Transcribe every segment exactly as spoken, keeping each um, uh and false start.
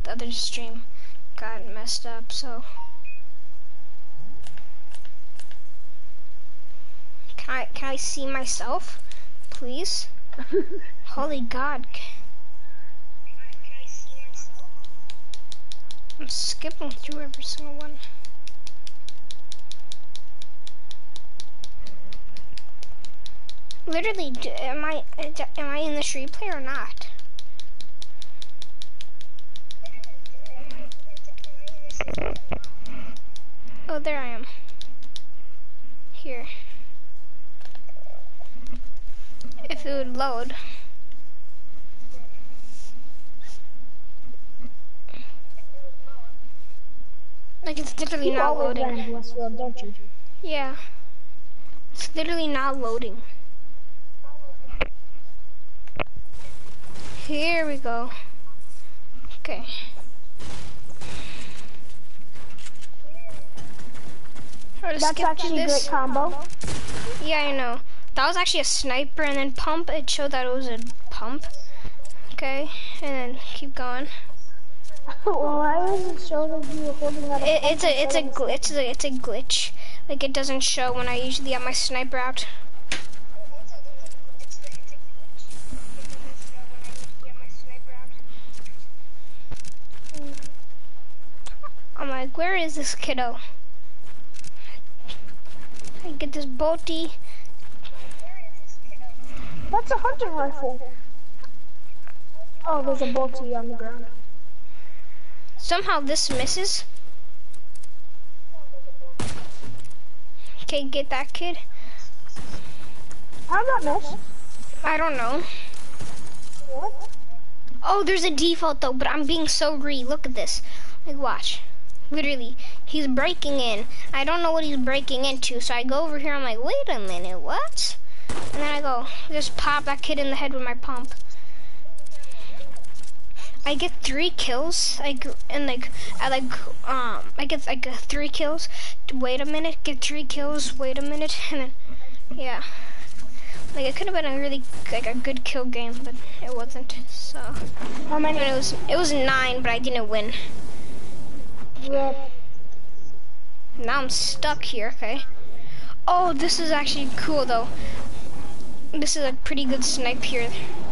the other stream got messed up, so. Can I, can I see myself, please? Holy God. I'm skipping through every single one. Literally, do, am I am I in this replay or not? Oh, there I am. Here. If it would load. Like it's literally You not always loading. land Westfield, don't you? Yeah. It's literally not loading. Here we go. Okay. That's actually a great combo. Yeah, I know. That was actually a sniper, and then pump, it showed that it was a pump. Okay, and then keep going. Well, I wasn't sure that you were holding out a It, pump it's a it's a instead of glitch. It's a, it's a glitch. Like it doesn't show when I usually have my sniper out. I'm like, where is this kiddo? I get this bolty. That's a hunting rifle. Oh, there's a bolty on the ground. Somehow this misses. Okay, get that kid. How'd that miss? I don't know. What? Oh, there's a default though, but I'm being so greedy. Look at this. Like, watch. Literally, he's breaking in. I don't know what he's breaking into, so I go over here. I'm like, wait a minute, what? And then I go, just pop that kid in the head with my pump. I get three kills. I and like I like um I get like uh, three kills. Wait a minute, get three kills. Wait a minute, and then yeah. Like it could have been a really like a good kill game, but it wasn't. So How many? but it was it was nine, but I didn't win. Rip. Now I'm stuck here. Okay. Oh, this is actually cool though. This is a pretty good snipe here.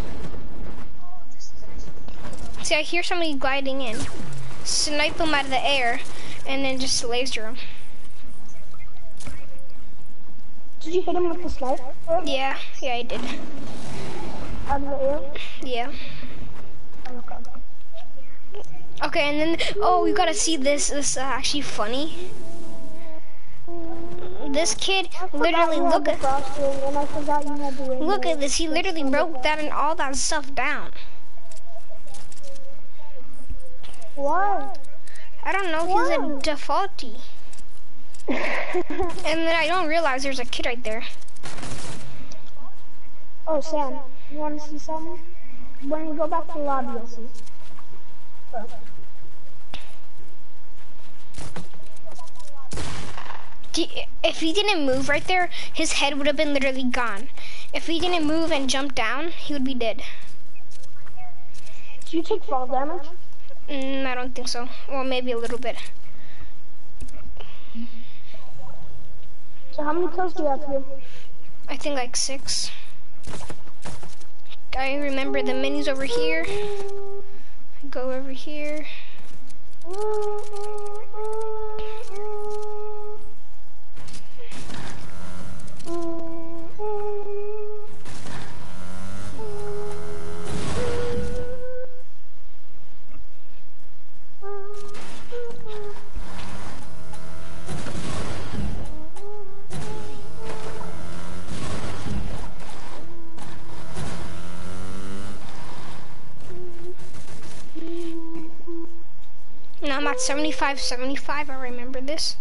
See, I hear somebody gliding in. Snipe them out of the air, and then just laser them. Did you hit him with the sniper? Yeah, yeah, I did. Out of the air? Yeah. Oh, okay. Okay, and then, oh, you gotta see this. This is actually funny. This kid literally, look at, and I forgot you had the look at this. He literally broke that and all that stuff down. Why? I don't know, he's a defaulty. And then I don't realize there's a kid right there. Oh, Sam, you want to see something? When you go back to the lobby, you'll see. Oh. If he didn't move right there, his head would have been literally gone. If he didn't move and jump down, he would be dead. Do you take fall damage? Mm, I don't think so. Well, maybe a little bit. So how many kills do you have here? I think like six. I remember the minis over here. I go over here. Now I'm at seventy-five, seventy-five, I remember this.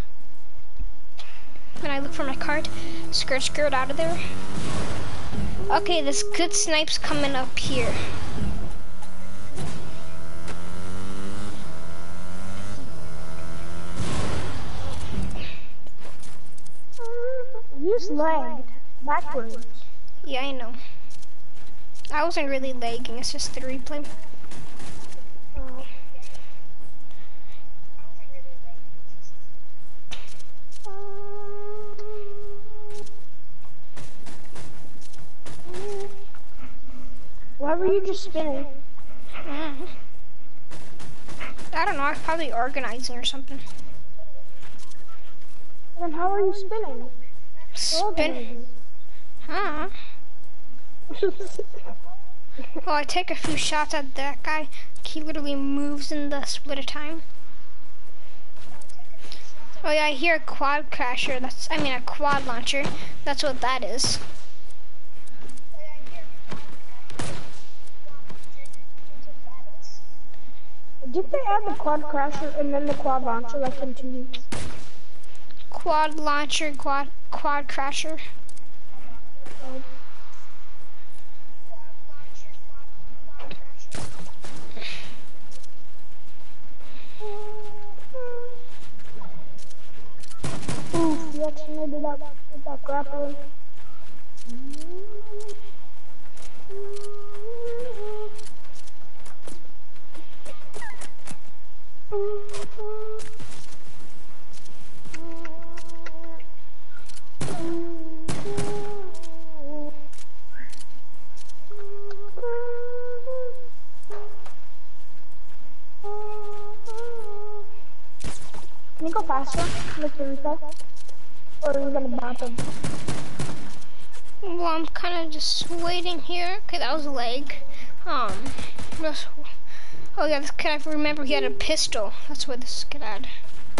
Then I look for my card, skirt, skirt out of there. Okay, this good snipe's coming up here. You just lagged backwards. Yeah, I know. I wasn't really lagging, it's just the replay. were you just spinning? Mm. I don't know, I was probably organizing or something. Then how are you spinning? Spin? Huh? Well, I take a few shots at that guy. He literally moves in the split of time. Oh yeah, I hear a quad crasher. That's, I mean, a quad launcher. That's what that is. Did they add the quad crasher and then the quad launcher like in two weeks? Quad launcher, quad quad crasher. Um, Ooh, you actually made it up with that grappling. Can you go faster? Like the replay? Or are you gonna bop him? Well, I'm kind of just waiting here. Okay, that was a leg. Um, this, oh yeah, this kid, I remember he had a pistol. That's what this kid had.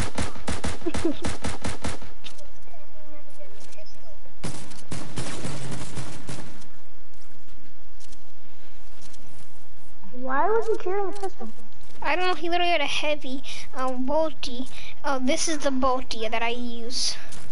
Why was he carrying a pistol? I don't know, he literally had a heavy uh, bolty. Oh, this is the bolty that I use.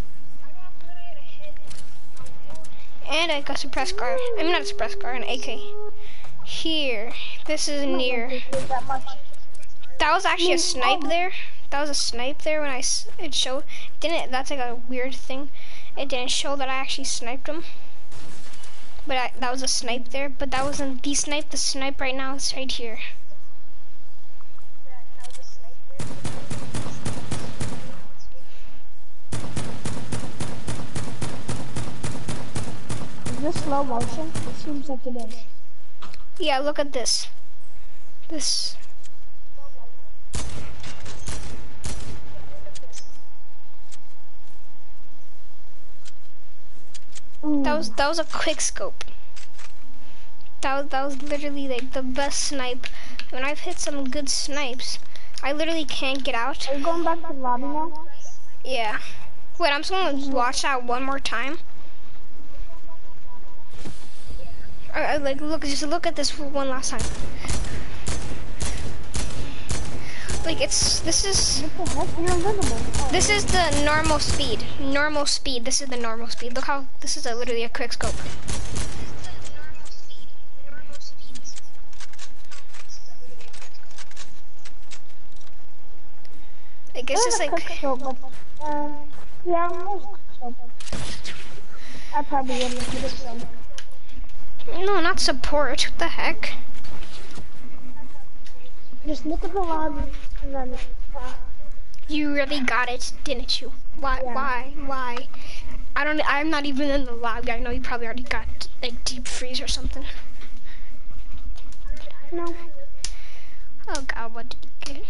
And I got a suppress car. I mean, not a suppress car, an A K. Here, this is near. That was actually a snipe there. That was a snipe there when I, it showed, didn't, that's like a weird thing. It didn't show that I actually sniped him. But I, that was a snipe there, but that wasn't the snipe. The snipe right now is right here. Is this slow motion? It seems like it is. Yeah, look at this. This. Ooh. That was that was a quick scope. That was that was literally like the best snipe. When I've hit some good snipes, I literally can't get out. Are you going back to the lobby now? Yeah. Wait, I'm just gonna watch that one more time. I, I like look just look at this one last time. Like it's this is What the heck? You're invisible. Oh. this is the normal speed. Normal speed. This is the normal speed. Look how this is a, literally a quick scope. I guess it's like Scope, but, uh, yeah, I probably wouldn't have hit it so. no, not support. What the heck? Just look at the lobby and then. Uh, You really got it, didn't you? Why? Yeah. Why? Why? I don't. I'm not even in the lobby. I know you probably already got like deep freeze or something. no. Oh God, what did you get?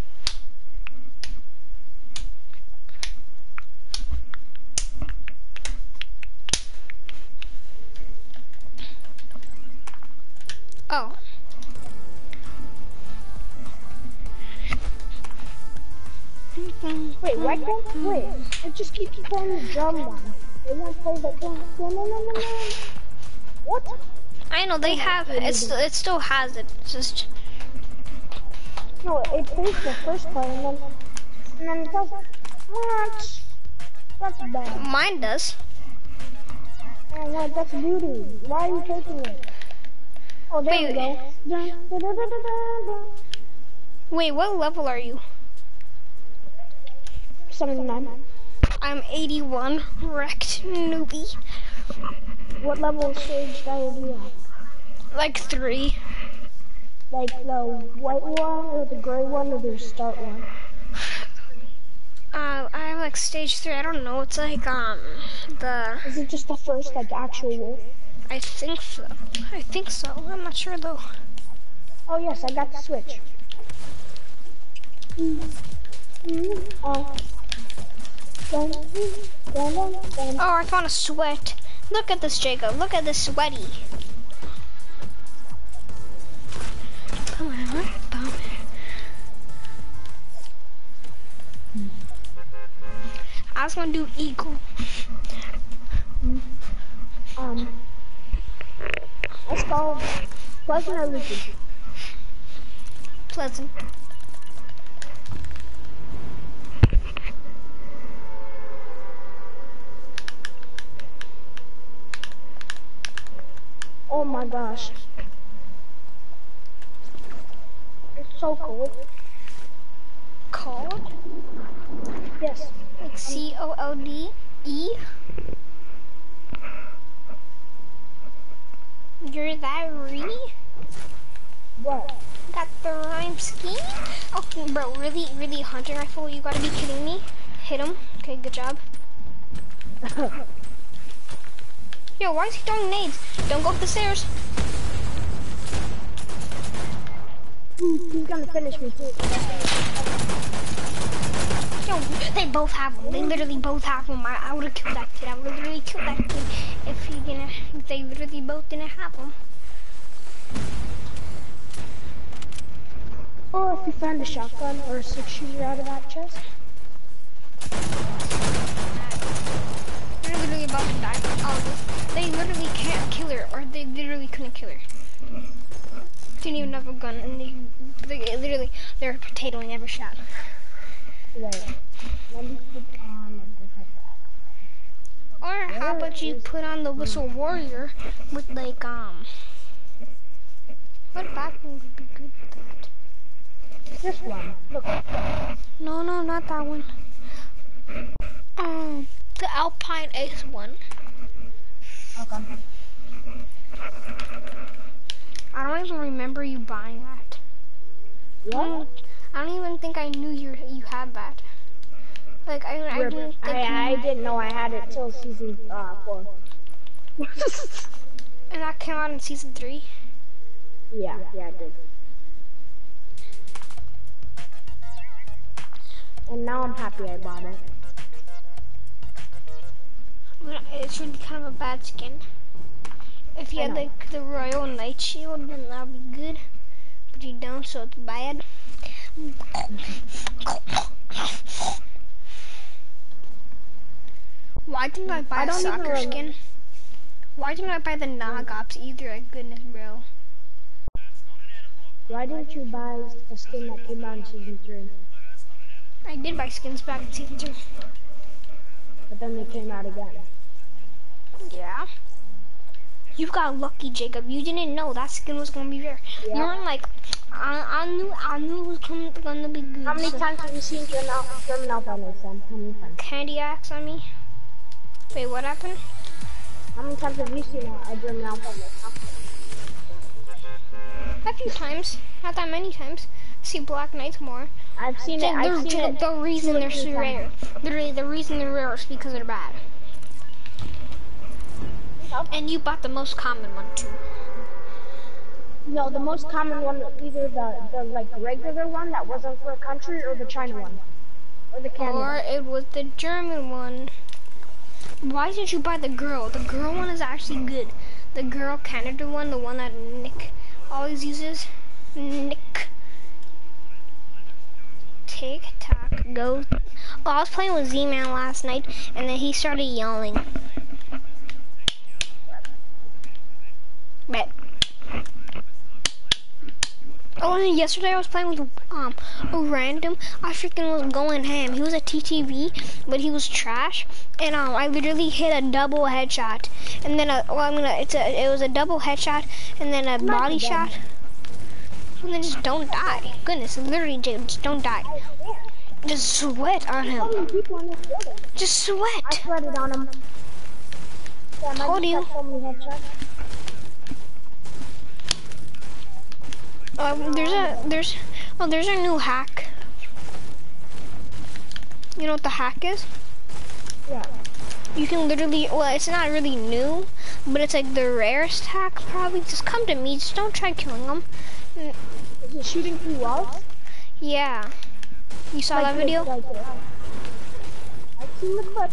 Oh. Wait, why can't wait? It just keeps playing the drum one. They won't play the drum. No, no, no, no, no. What? I know they have. It's. It still has it. It's just. No, it plays the first part and then and then it doesn't. What? That's bad. Mine does. Oh, what? That's beauty. Why are you taking it? Oh, there Wait, we go. Dun, dun, dun, dun, dun, dun. Wait, what level are you? seventy-nine. I'm eighty-one. Wrecked newbie. What level stage are you at? Like three. Like the white one or the gray one or the start one? Uh, I'm like stage three. I don't know. It's like um the. Is it just the first like actual wolf? I think so. I think so. I'm not sure though. Oh yes, I got the switch. Mm. Mm. Oh. Dun, dun, dun, dun. Oh, I found a sweat. Look at this, Jacob. Look at this sweaty. Come on, come on. I was gonna do eagle. Um, let's go. Pleasant or Lucas? Pleasant. Oh my gosh. It's so cold. Cold? Yes. Like C O L D E? You're that re? What? Got the rhyme scheme? Oh, bro, really, really hunting rifle? You gotta be kidding me. Hit him. Okay, good job. Yo, why is he throwing nades? Don't go up the stairs. He's gonna finish me too. Yo, they both have them. They literally both have them. I, I would have killed that kid. I would have literally killed that kid if he didn't. If they literally both didn't have them. Or if you find a shotgun or a six shooter out of that chest. They're literally about to die. Oh, they literally can't kill her, or they literally couldn't kill her. Didn't even have a gun, and they, they literally they're potatoing every shot. Wait, let me put on a different backpack. Or how about you put on the Whistle Warrior with like um, what backpack would be good with that? This one. Look. No, no, not that one. Um, the Alpine Ace one. Okay. I don't even remember you buying that. What? I don't, I don't even think I knew you you had that. Like I, I didn't think I, I didn't know I had it till season uh, four. And that came out in season three. Yeah, yeah, I did. And now I'm happy I bought it. But it's really kind of a bad skin. If you had like the Royal Knight Shield, then that would be good. But you don't, so it's bad. Why didn't I buy I a don't soccer even skin? Why didn't I buy the Nog Ops either? Like, goodness, bro. Why didn't you buy a skin that came out in season three? I did buy skins back in season two. But then they came out again. Yeah. You got lucky, Jacob. You didn't know that skin was gonna be rare. Yeah. You weren't like, I, I knew, I knew it was gonna, gonna be good. How many so. times have you seen German Alpha, German Alpha on this, Sam? How many times? Candy axe on me? Wait, what happened? How many times have you seen a, a German Alpha on this? A few times. Not that many times. I see Black Knights more. I've seen it, I've seen Jacob, it. the reason they're so rare. Literally, the reason they're rare is because they're bad. And you bought the most common one too. No, the most common one, either the, the like regular one that wasn't for a country, or the China one, or the Canada. Or it was the German one. Why did you buy the girl? The girl one is actually good. The girl Canada one, the one that Nick always uses. Nick. Tick tock go. Oh, I was playing with Z-Man last night, and then he started yelling. But oh, and yesterday I was playing with um a random. I freaking was going ham. He was a T T V, but he was trash. And um, I literally hit a double headshot, and then a well, I'm gonna. It's a. It was a double headshot, and then a body shot. And then just don't die. Goodness, literally, just don't die. Just sweat on him. Just I sweat. sweated on him. Damn, I Told just you. got so many headshots. Um, there's a there's oh there's a new hack. You know what the hack is? Yeah. You can literally, well, it's not really new, but it's like the rarest hack probably. Just come to me, just don't try killing them. Is it shooting through walls? Yeah. You saw like that video? Like it. I've seen the clip.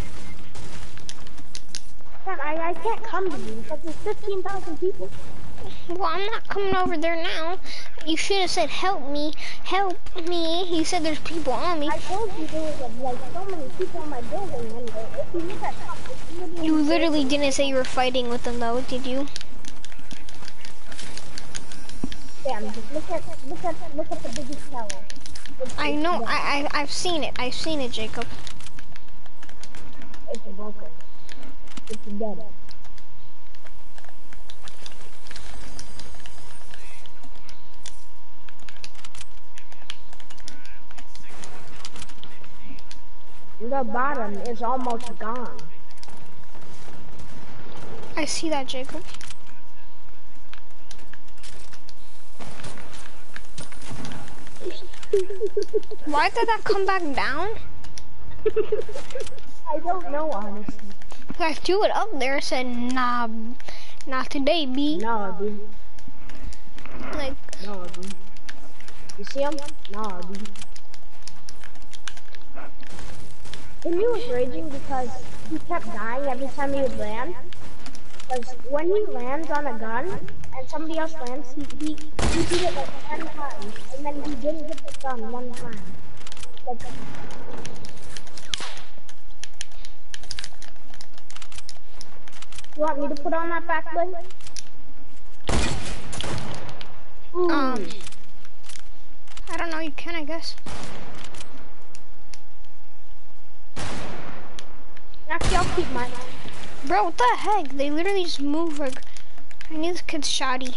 Man, I, I can't come to you because there's fifteen thousand people. Well, I'm not coming over there now. You should have said, help me, help me. You said there's people on me. I told you there was like so many people in my building, and if you look at top, literally You literally didn't say you were fighting with them though, did you? Damn, just look at, look at, look at the biggest tower. It's, I it's know, dead. I, I, I've seen it. I've seen it, Jacob. It's broken. It's dead. The bottom is almost gone. I see that, Jacob. Why did that come back down? I don't know, honestly. I threw it up there and said, nah, not today, B. Nah, dude. Like, Nah, dude. You see him? Nah, dude. And he was raging because he kept dying every time he would land. Because when he lands on a gun and somebody else lands, he he he did it like ten times, and then he didn't hit the gun one time. Like, you want me to put on that back bling? Ooh. um, I don't know, you can, I guess. Actually, I'll keep mine on. Bro, what the heck? They literally just move like, I need this kid's shoddy.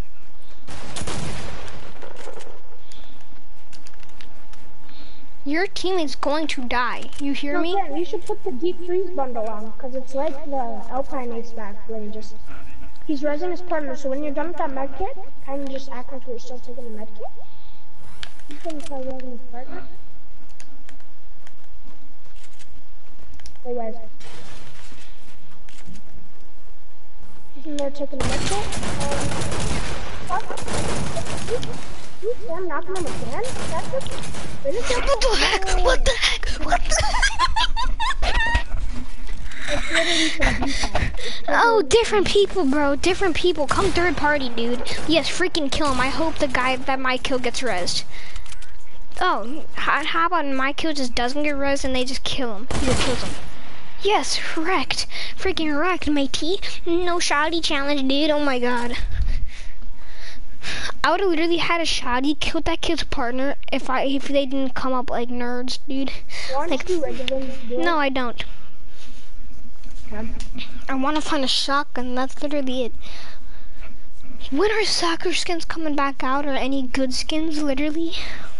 Your teammate's going to die. You hear No, me? Ken, you should put the deep freeze bundle on, because it's like the Alpine Ace back bling. Just, he's resing his partner, so when you're done with that med kit, kind of just act like you're still taking the med kit. You can try resing his partner. Hey guys. He's in there taking the med kit. Um, you Sam knocking him again? That's it. Finish it. What the heck? What the heck? What the It's literally some defense. It's Oh, different people, bro. Different people. Come third party, dude. Yes, freaking kill him. I hope the guy that my kill gets rezzed. Oh, how, how about my kill just doesn't get rezzed and they just kill him? He just kills him. Yes, wrecked. Freaking wrecked, matey. No shoddy challenge, dude. Oh my god. I would have literally had a shoddy killed that kid's partner if I if they didn't come up like nerds, dude. Want Like, to regular do no, I don't. Okay. I want to find a shotgun. That's literally it. When are soccer skins coming back out, or any good skins? Literally.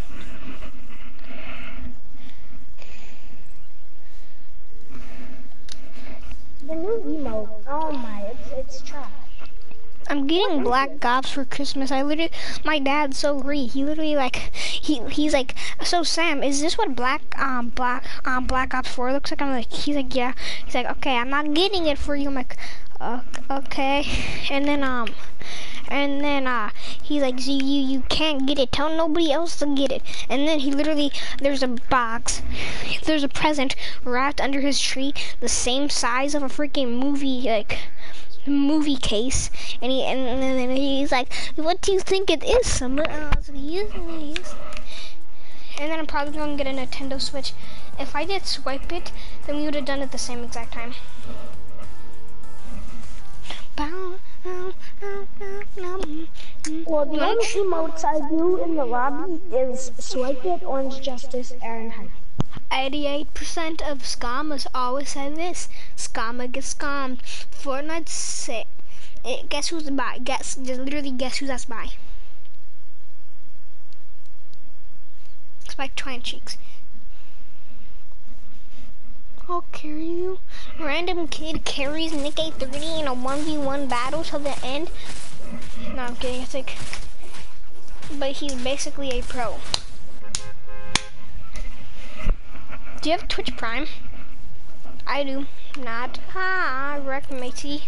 The new emote, oh my, it's it's trash. I'm getting black ops for Christmas. I literally, my dad's so great. He literally like, he he's like, so Sam, is this what black um black um black ops four looks like? I'm like, he's like, yeah. He's like, okay, I'm not getting it for you. I'm like, uh, okay. And then um, and then uh, he's like, you you you can't get it. Tell nobody else to get it. And then he literally, there's a box, there's a present wrapped under his tree, the same size of a freaking movie like. movie case, and he and, and then he's like, what do you think it is, Summer? And I was like, yes, yes. And then I'm probably gonna get a Nintendo Switch. If I did swipe it, then we would have done it the same exact time. Well, the only emotes I do in the lobby is Swipe It, Orange Justice, and Hype. eighty-eight percent of scammers always say this. Scammer gets scammed. Fortnite say, eh, guess who's by? Guess, just literally guess who's that's by. It's by Twine Cheeks. I'll carry you. Random kid carries Nick A thirty in a one v one battle till the end. No, I'm kidding. It's like, but he's basically a pro. Do you have Twitch Prime? I do. Not. Ah, wreck matey.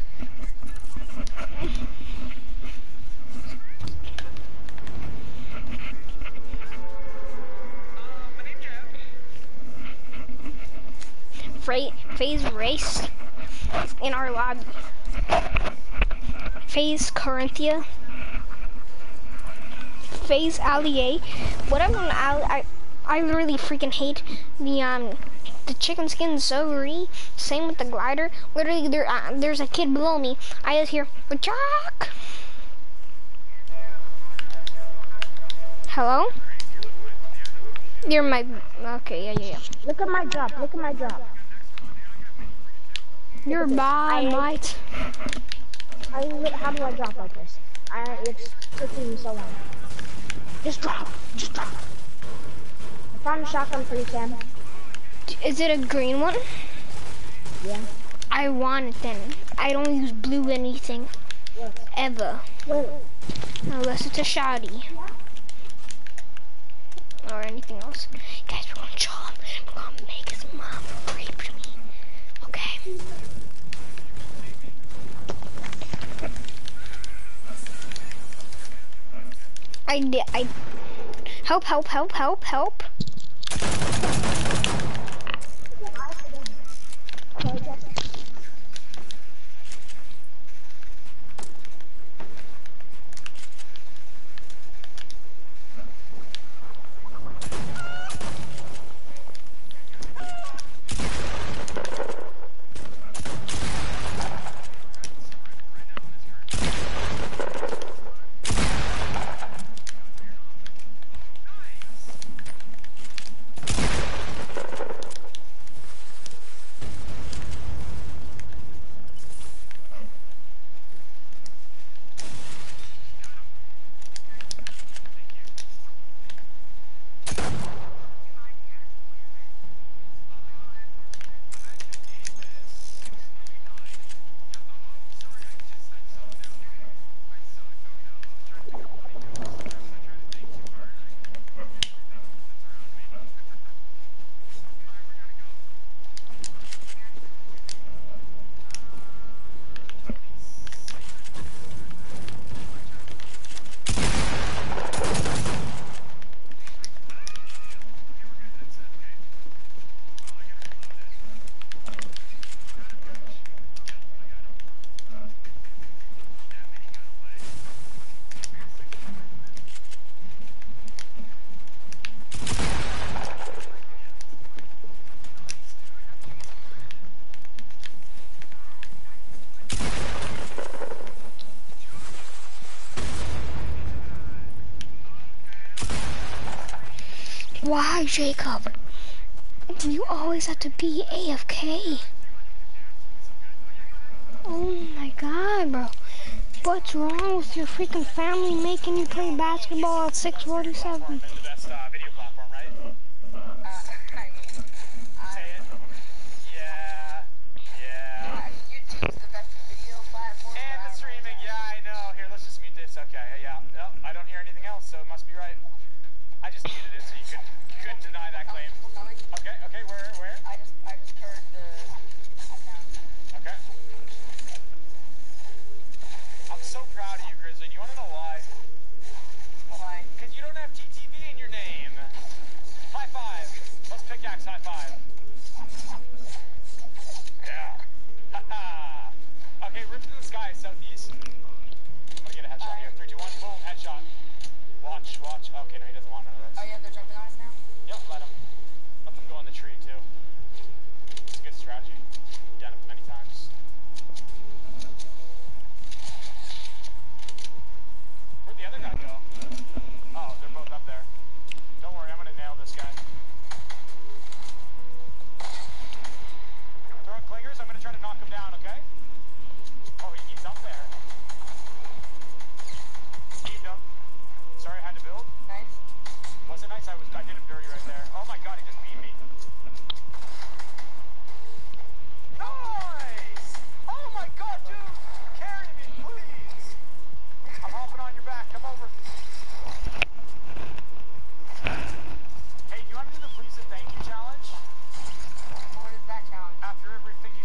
Phase race in our lobby. Phase Corinthia. Phase Allier. Whatever. I I literally freaking hate the um the chicken skin zoery. Same with the glider. Literally, there uh, there's a kid below me. I just hear Jack. Hello. You're my okay. Yeah, yeah, yeah. Look at my drop. Look at my drop. You're by mate. I how do I drop like this? I it's taking me so long. Just drop. Just drop. I found a shotgun for you, Sam. Is it a green one? Yeah. I want it then. I don't use blue anything. Where? Ever. Where? Unless it's a shoddy. Or anything else. Guys, we're gonna chill him. We're gonna make his mom rape me. Okay. I did. I help, help, help, help, help. Why, Jacob? You always have to be A F K. Oh my god, bro. What's wrong with your freaking family making you play basketball at six forty-seven? Hey, do you want to do the please and thank you challenge? What is that challenge? After everything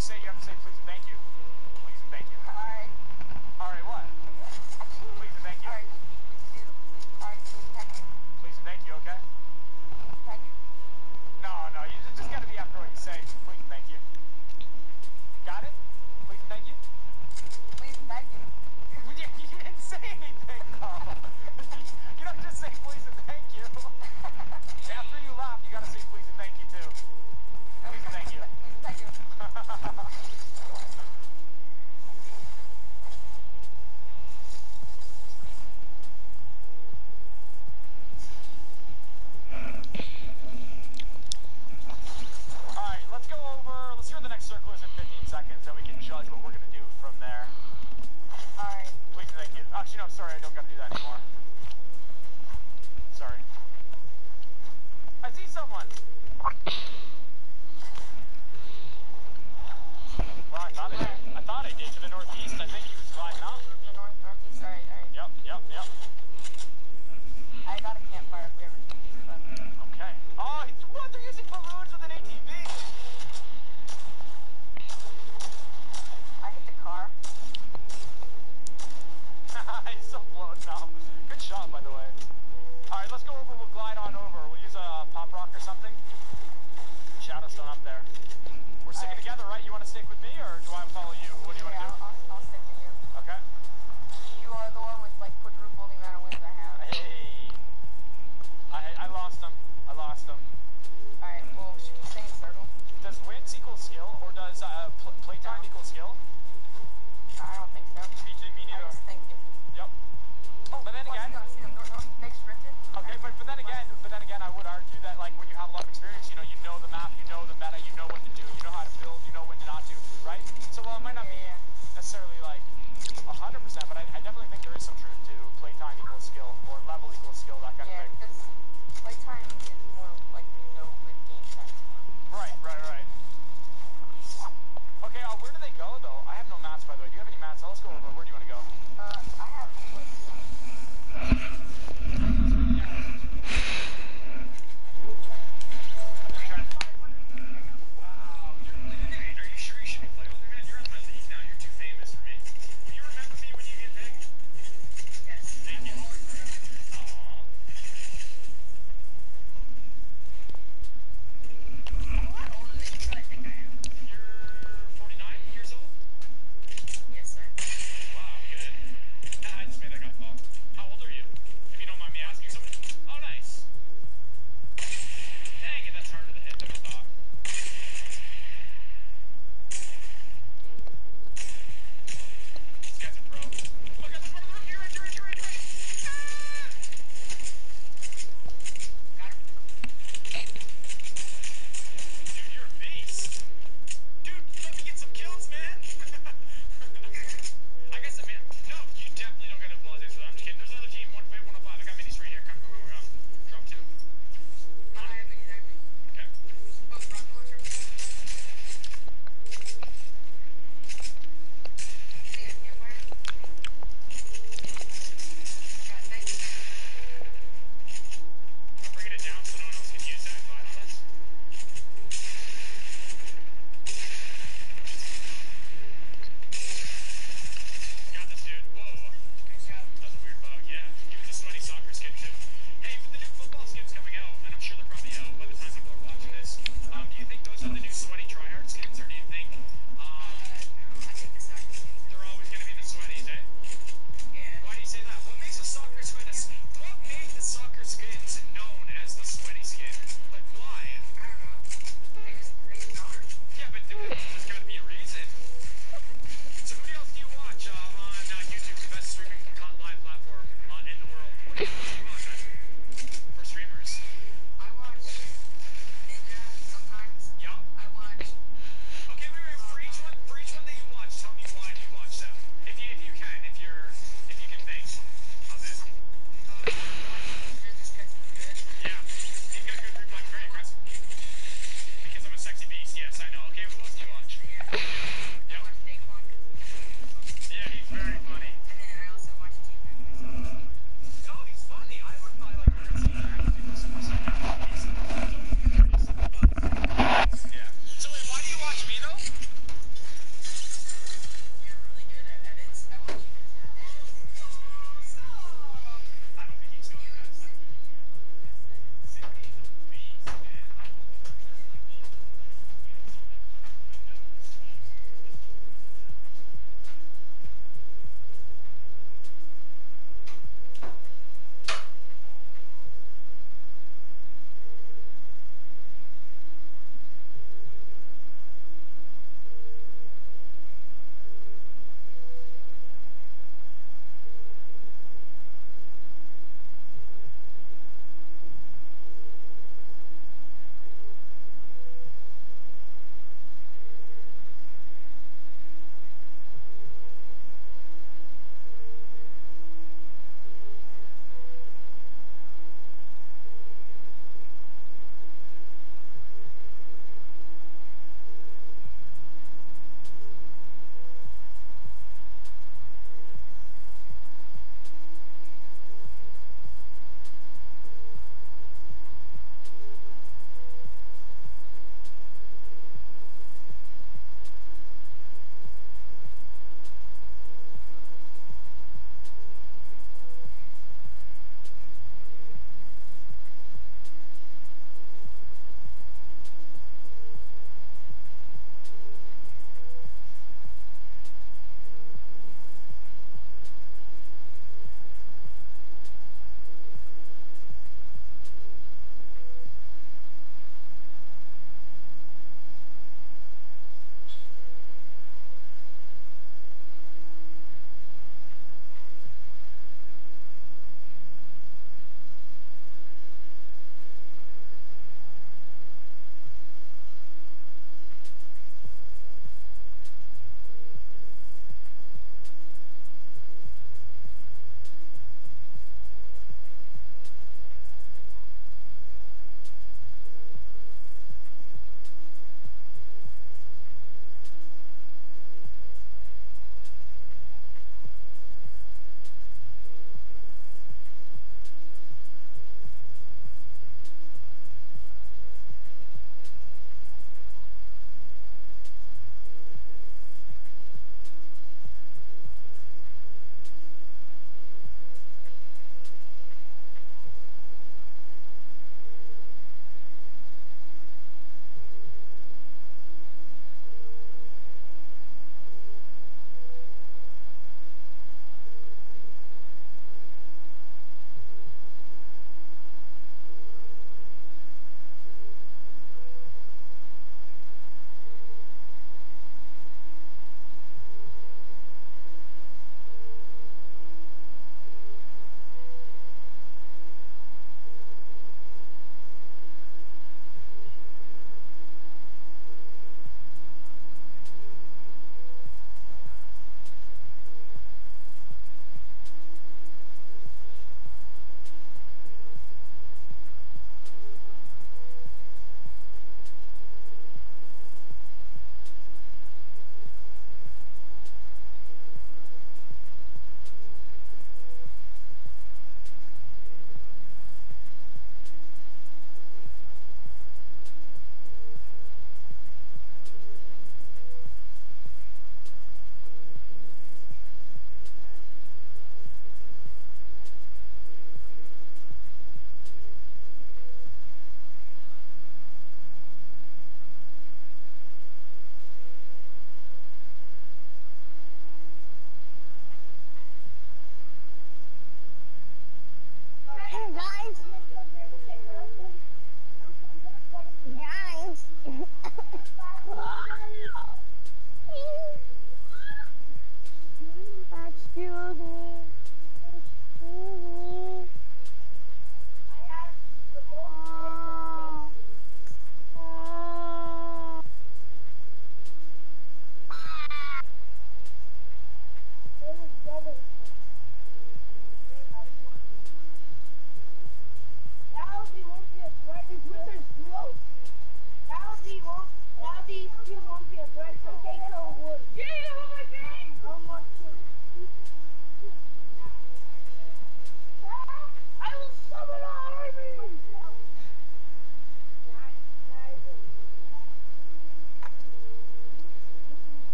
sorry, I don't gotta do that anymore. Sorry. I see someone! Well, I thought I did. I thought I did to the northeast. I think he was gliding up. The north, northeast, alright, alright. Yep, yep, yep. I got a campfire if we ever need it, but... Okay. Oh, he's, what? They're using balloons with an A T V! I hit the car. He's so floating now. Good shot, by the way. Alright, let's go over. We'll glide on over. We'll use a pop rock or something. Shadowstone up there. We're sticking Alright. together, right? You want to stick with me, or do I follow you? What do you want Yeah, to do? I'll, I'll, I'll stick with you. Okay. You are the one with, like, quadruple the amount of wins I have. Hey. I I lost him. I lost him. Alright, well, should we stay in circle? Does wins equal skill, or does uh, pl playtime No. equal skill? I don't think so. Me, me I neither. just think it... Yep. Oh, but then Oh, again. see them, see them. North, north, next drifted. Okay, but, but then again, but then again, I would argue that like when you have a lot of experience, you know, you know the map, you know the meta, you know what to do, you know how to build, you know when to not do, right? So while it might not be Yeah, yeah. necessarily like a hundred percent, but I, I definitely think there is some truth to playtime equals skill or level equals skill, that kind Yeah, of thing. because playtime is more like you know with game sense. Right, right, right. Okay, uh, where do they go though? I have no mats, by the way. Do you have any mats? Let's go over. Where do you want to go? Uh, I have what?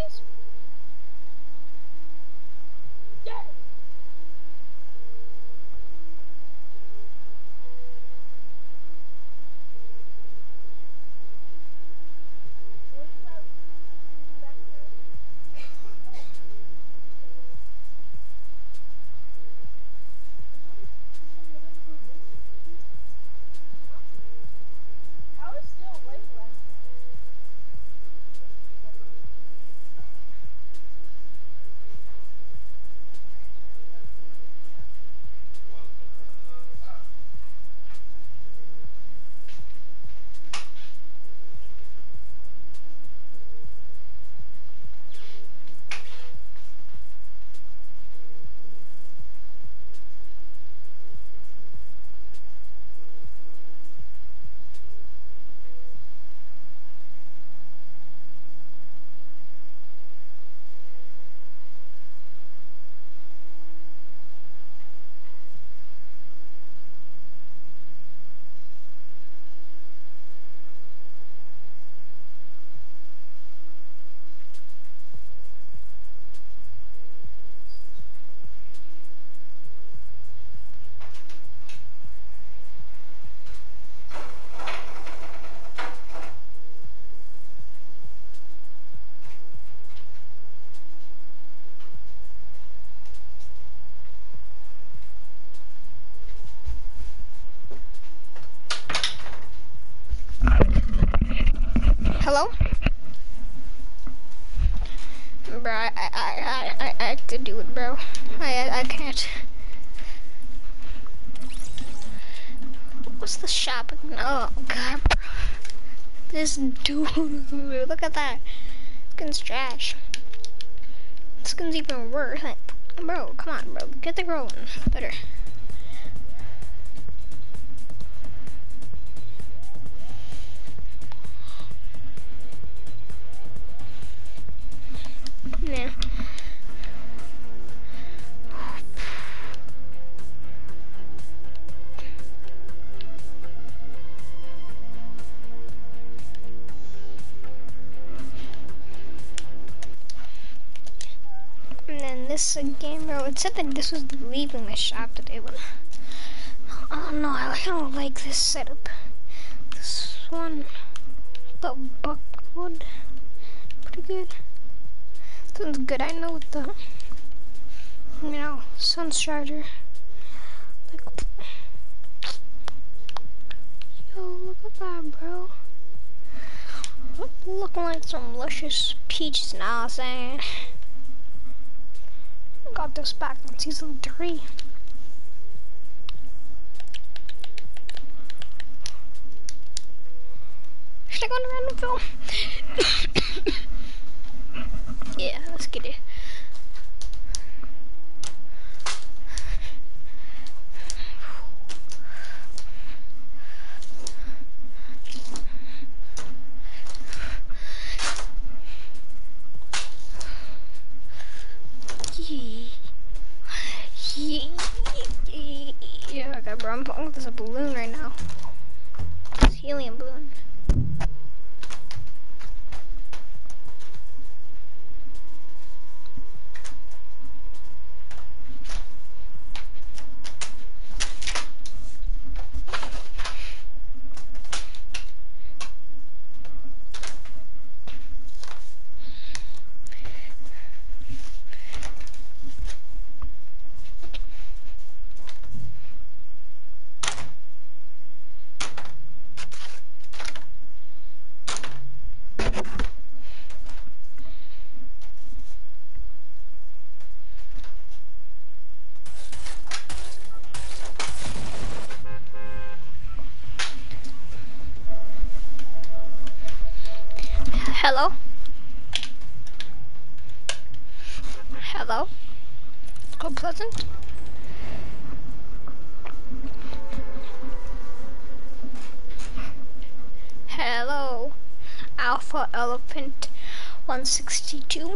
please? Yeah. I was still awake last night. Hello? Bro, I, I, I, I, I have to do it, bro. I, I, I can't. What's the shop? Oh, God, bro. This dude, look at that. Skin's trash. Skin's even worse. Like, bro, come on, bro. Get the girl one. Better. Yeah. And then this again, bro. It said that this was leaving the shop today, but oh no, I don't like this setup. This one, the buckwood, pretty good. Sounds good. I know what the, you know, sun's charger. Like, yo, look at that, bro. Looking like some luscious peaches now, saying. Got this back in season three. Should I go on a random film? Yeah, let's get it. Yeah, okay, bro, I'm putting this a balloon right now. It's helium balloon. Hello? Hello? Go Pleasant? Hello? Alpha Elephant one sixty-two?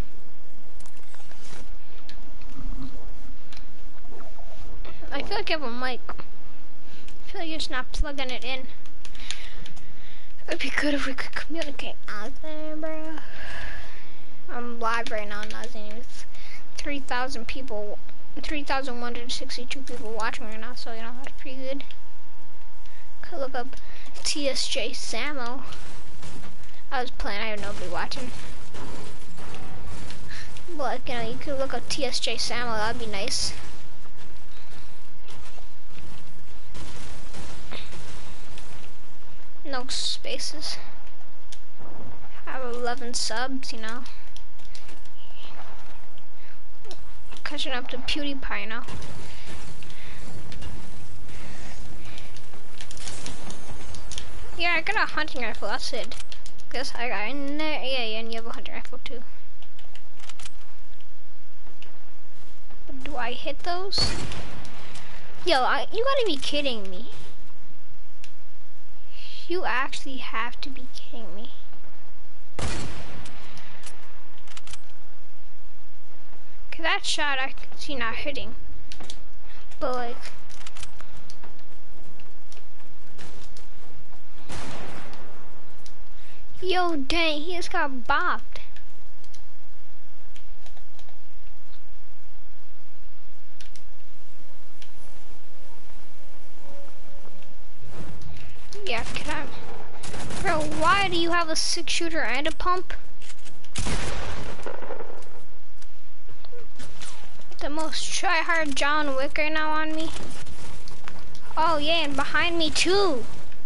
I feel like I have a mic. I feel like you're just not plugging it in. It'd be good if we could communicate out there, bro. I'm live right now, nothing. three thousand people, three thousand one hundred sixty-two people watching right now, so you know, that's pretty good. Could look up T S J Samo. I was playing, I had nobody watching. But, like, you know, you could look up T S J Samo, that'd be nice. No spaces. I have eleven subs, you know. Catching up to PewDiePie now. Yeah, I got a hunting rifle, that's it. Guess I got in there. Yeah, yeah, and you have a hunting rifle too. But do I hit those? Yo, I, you gotta be kidding me. You actually have to be kidding me. Cause that shot I can see not hitting. But like, yo, dang, he just got bopped. Yeah, can I? Bro, why do you have a six shooter and a pump? The most try-hard John Wick right now on me. Oh yeah, and behind me too.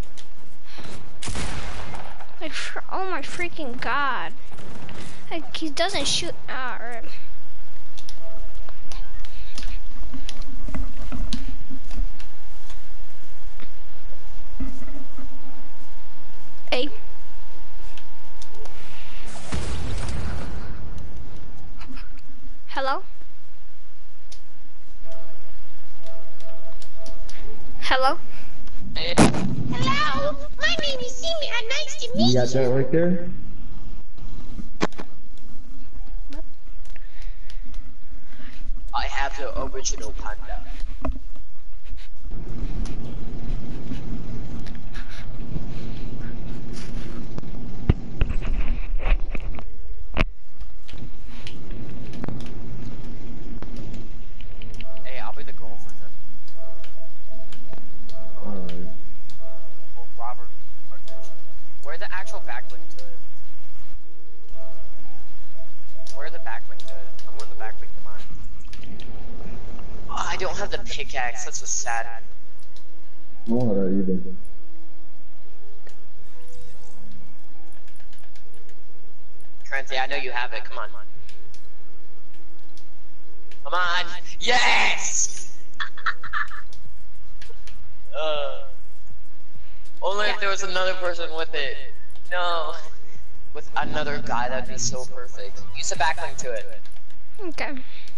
Like, oh my freaking god! Like, he doesn't shoot. Alright. Hey. Hello? Hello? Hello, my name is Simi and nice to meet You got that right there? What? I have the original panda. Hey, I'll be the girl for him. Alright. Well, Robert, where's the actual backlink to it? Where the backlink to it? I want the backlink to mine. Oh, I don't have the pickaxe. That's what's sad. I don't have that either. Currently, I know you have it. Come on. Come on. Yes! uh, only if there was another person with it. No. With another guy, that'd be so perfect. Use a backlink to it. Okay.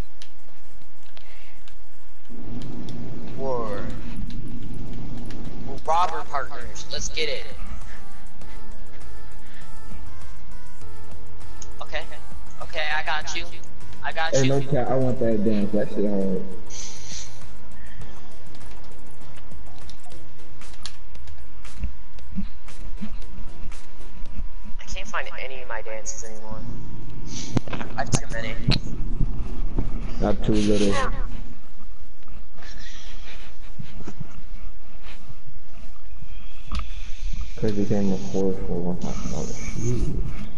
Or we're robber partners. Let's get it. Okay. Okay, I got you. I got Hey, you. no cap, I want that dance. That shit hard. I can't find any of my dances anymore. I have too many. Not too little. Cause it became a horse for one thousand dollars.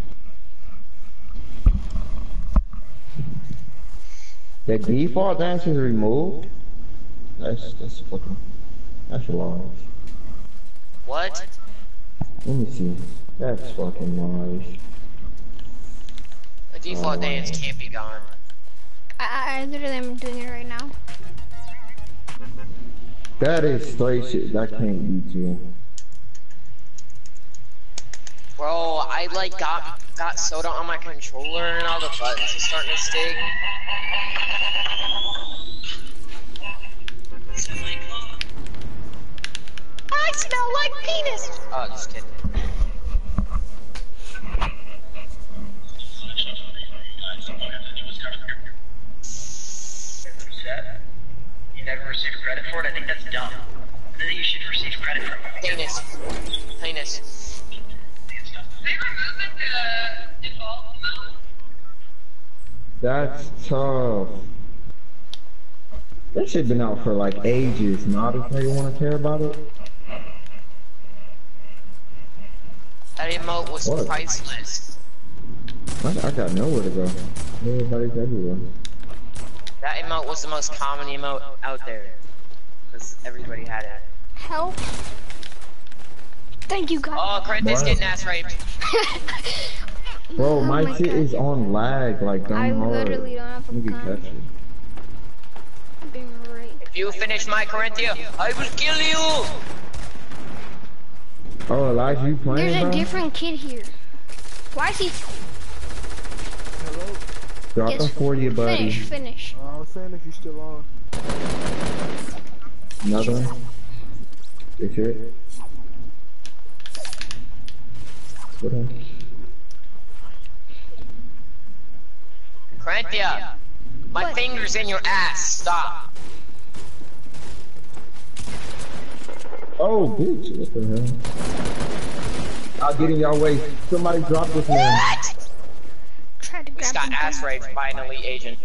The default dance is removed? That's that's fucking that's large. What? Let me see. That's fucking large. The default Oh. dance can't be gone. I, I literally am doing it right now. That is straight shit. That can't beat you. Bro, I like got got soda on my controller and all the buttons are starting to sting. I smell like penis. Oh, just kidding. You never received credit for it? I think that's dumb. I think you should receive credit for it. Penis. Penis. They removed the default mode? That's tough. That shit been out for like ages. Now this nigga wanna care about it? That emote was What? priceless. I, I got nowhere to go. Everybody's everywhere. That emote was the most common emote out there. Because everybody had it. Help. Thank you, God. Oh, Craig's What? getting ass raped. Bro, Oh my, my shit God. is on lag, like dumb I hard. literally don't have a Nigga gun. catch it. Being raped. If you finish my Corinthia, I will kill you! Oh, Elijah, you playing, There's a bro? different kid here. Why is he? Hello? Drop Yes. them for you, buddy. Finish, finish. Uh, I was saying if you're still on. Another one? That's it? What else? Corinthia, my What? finger's in your ass. Stop. Oh, bitch, what the hell? I'll get in y'all way. Somebody drop this man. What? Try to We grab just got him. ass raped by an elite agent.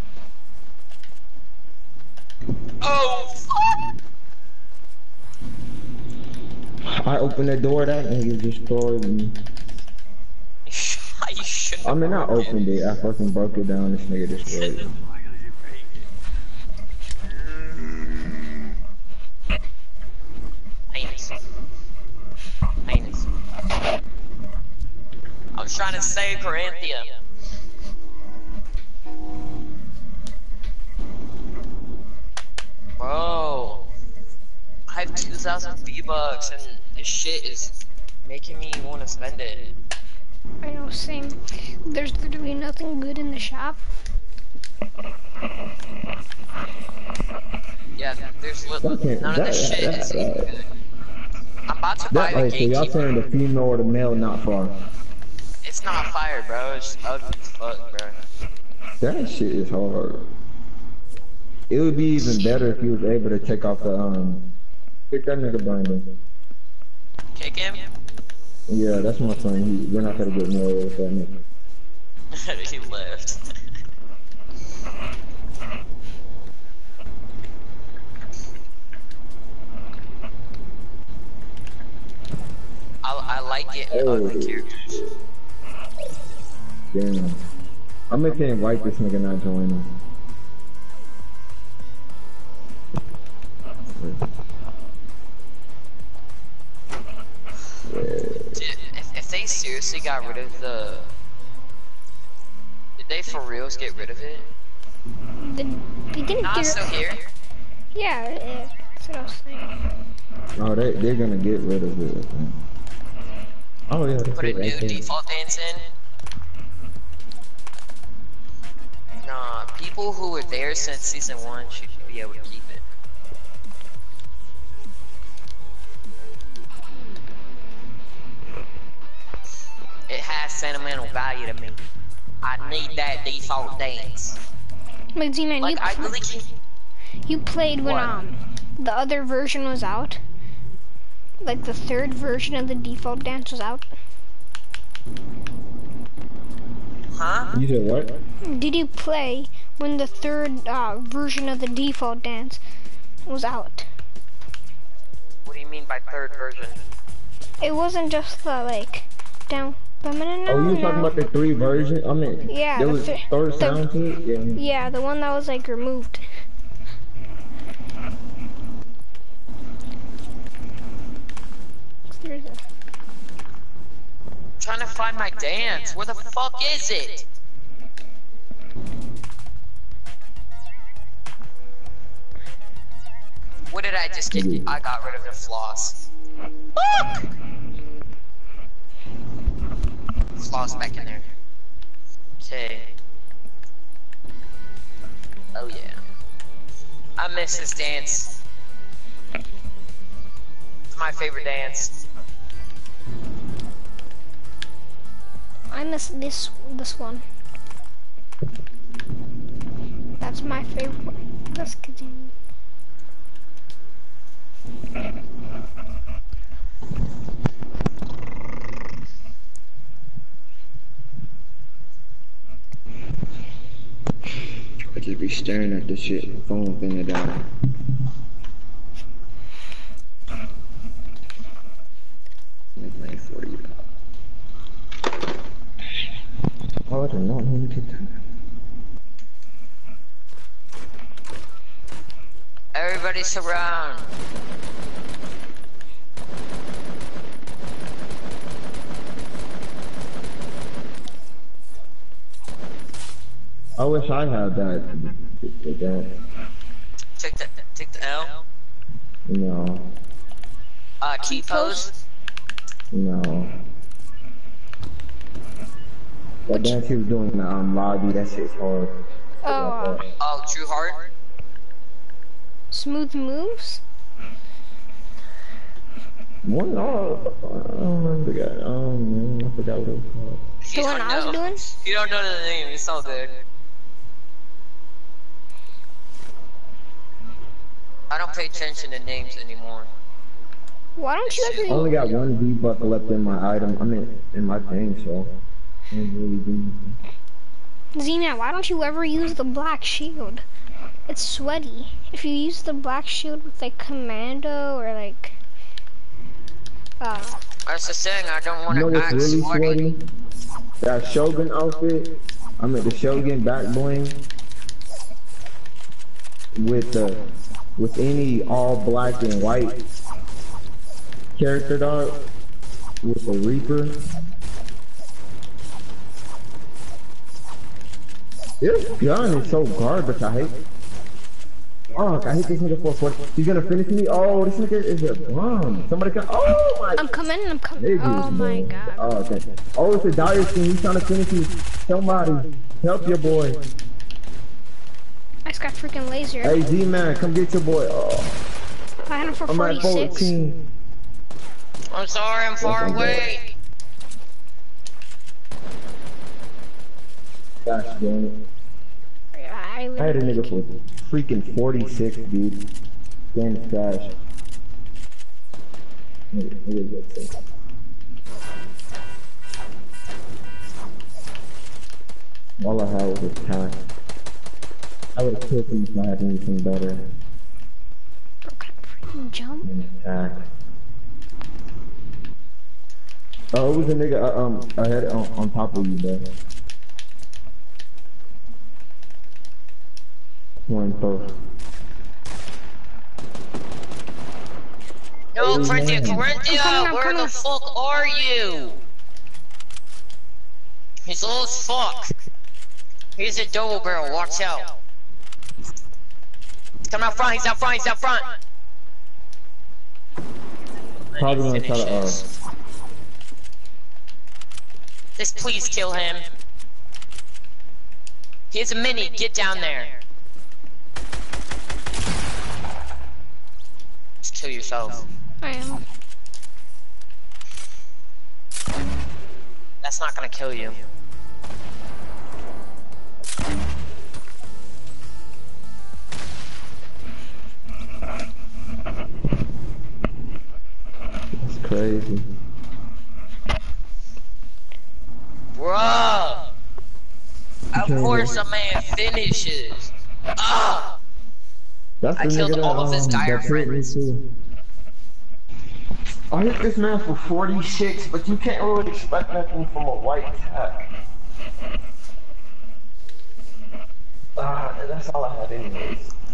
Oh, fuck! I opened the door, that nigga destroyed me. You should I mean, I opened it, I fucking broke it down, this nigga destroyed it. Heinous. Heinous. I was trying to save Corinthia. Bro, I have two thousand V-Bucks and this shit is making me want to spend it. I know, same. There's literally nothing good in the shop. Yeah, there's li Okay, none of that- this shit that- is even that- good. I'm about to buy That, oh, the so y'all gatekeeper. saying the female or the male not far? It's not fire, bro. It's ugly as fuck, bro. That shit is hard. It would be even better if you was able to take off the, um, pick that nigga Brandon. Kick him? Yeah, that's my friend. He, we're not gonna get more with that nigga. He left. I, I like getting Oh. ugly characters. Damn. I'm gonna invite this nigga not joining. Dude, if, if they seriously got rid of the... Did they for reals get rid of it? The, they didn't Not get still here? Yeah, yeah, that's what I was saying. Oh, they, they're gonna get rid of it. Oh, yeah. that's Put a it new right there. default dance in? Nah, people who were there since season one should be able to keep it. It has sentimental value to me. I need that default dance. But Z-Man, Like, you, I really can't. you played when What? um the other version was out. Like the third version of the default dance was out. Huh? You said what? Did you play when the third uh, version of the default dance was out? What do you mean by third version? It wasn't just the like down. Oh, you talking about the three version? I mean, Yeah, there the was thi- third the- sound to it? Yeah. Yeah, the one that was like removed. There's a- I'm trying to find my dance. Where the fuck is it? What did I just get? I got rid of the floss. Fuck! Floss back in there. Okay. Oh yeah. I miss this dance. It's my favorite dance. I miss this this one. That's my favorite one. Let's continue. I just be staring at this shit. Phone thing down. nine forty. Oh, I don't know. Let me get that. Everybody surround. I wish I had that. that. Take the take the L. No. Uh, key pose. No. That dance he was doing in the um, lobby, that shit's hard. Oh. Oh, True Heart. Smooth moves? One, oh, I don't remember that. Oh man, I forgot what it was called. The one I was doing? You don't know the name, it's all good. I don't pay attention to names anymore. Why don't you I ever only got one V-buck left in my item. I mean, in my thing, so I can't really do anything. Xena, why don't you ever use the black shield? It's sweaty. If you use the black shield with like commando or like uh That's the thing, I don't want to You know what's act really sweaty. sweaty? That Shogun outfit. I mean the Shogun back bling with the with any all black and white character dog with the Reaper. This gun is so garbage. I hate. Oh, I hate this nigga for what? He's gonna finish me. Oh, this nigga is a bum. Somebody come. Oh my. I'm coming, I'm coming. Niggas, Oh my man. god. Oh, okay. Oh, it's a dire scene. He's trying to finish you. Somebody help your boy. I just got freaking laser. Hey, Z man, come get your boy. Oh, I had him for I'm at forty-six. fourteen. I'm sorry, I'm far away. Gosh damn it. I, I had a nigga for freaking forty-six, dude. Damn trash. Nigga, nigga gets it. All I had was a tack. I would have killed him if I had anything better Bro, can I freaking jump? than a tack. Oh, it was a nigga uh, um ahead on, on top of you, bro. One first. No, Oh, Corinthia, man. Corinthia, I'm coming, I'm where coming. the fuck are you? He's low as fuck. Here's a double barrel, watch out. He's coming out front, he's out front, he's out front. Probably gonna try to, uh, Just please kill him. Here's a mini, get down there. Just kill yourself. I am. That's not gonna kill you. it's crazy. Bruh! Of course a man finishes. Ah! That's the I killed nigga that, all of his um, dire that hit me friends. too. I hit this man for forty-six, but you can't really expect nothing from a white tack. Ah, that's all I had anyways.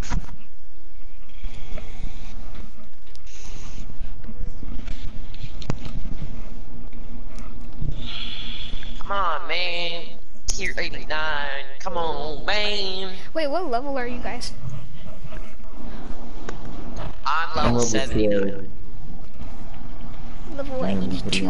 Come on, man. Tier eighty-nine. Come on, man. Wait, what level are you guys? I'm level seventy-nine. Level eighty-two.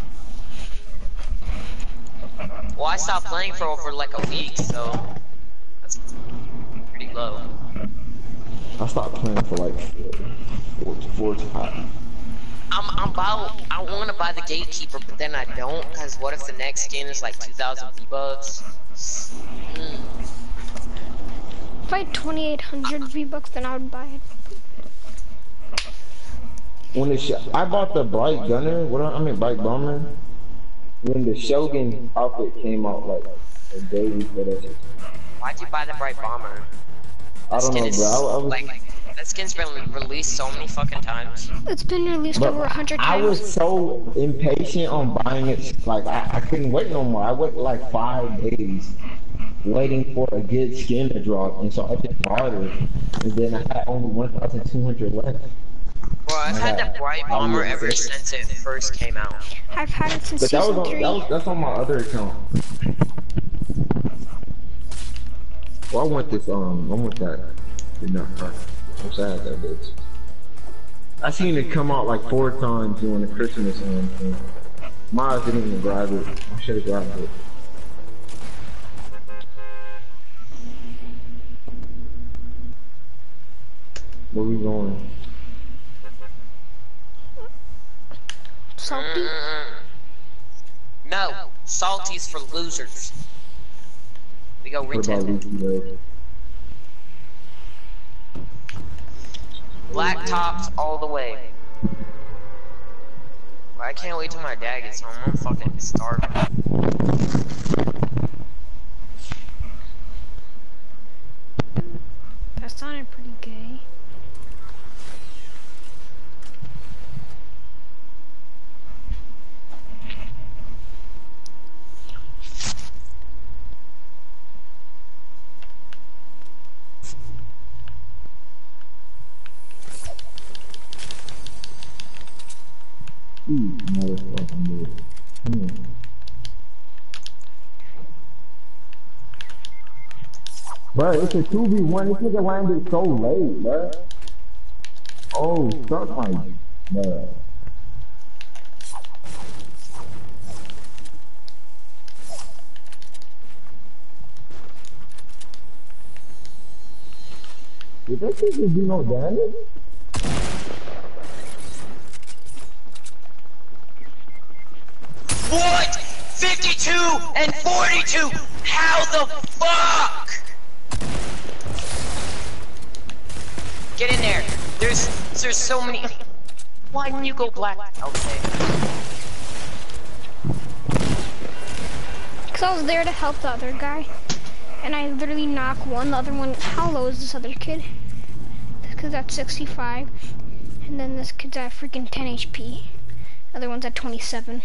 Well, I stopped playing for over like a week, so that's pretty low. I stopped playing for like four, four to five. I'm, I'm about, I want to buy the Gatekeeper, but then I don't, because what if the next skin is like two thousand V-Bucks? Mm. If I had twenty-eight hundred V-Bucks, then I would buy it. When the sh I bought the Bright Gunner, what I, I mean Bright Bomber, when the Shogun outfit came out like a day before that shit. Why'd you buy the bright bomber? I That don't skin know, is bro. I, I was, like that skin's been released so many fucking times. It's been released but over a hundred I times. was so impatient on buying it. Like I, I couldn't wait no more. I waited like five days waiting for a good skin to drop, and so I just bought it. And then I had only one thousand two hundred left. Bro, I've I had got- the bright I bomber was ever sick. since it first came out. I've had it since But that was, season on, three. that was that's on my other account. Well, I want this. Um, I want that. Did not hurt. I'm sad that bitch. I seen it come out like four times during the Christmas one. And Miles didn't even grab it. I should have grabbed it. Where we going? Salty. Mm. No, salty's for losers. We go What about Renton. Lucy Lake? Black tops all the way. I can't wait till my dad gets home. I'm fucking starving. That sounded pretty gay. Ooh, motherfucking dude. Hmm. Bro, it's a two v one. This nigga landed so late, bro. Oh, suck my. Bro. Did that shit just do no damage? What? fifty-two and forty-two? How the fuck? Get in there. There's there's so many. Why didn't you go black? Okay. Cause I was there to help the other guy, and I literally knocked one. The other one. How low is this other kid? This kid's at sixty-five, and then this kid's at freaking ten H P. The other one's at twenty-seven.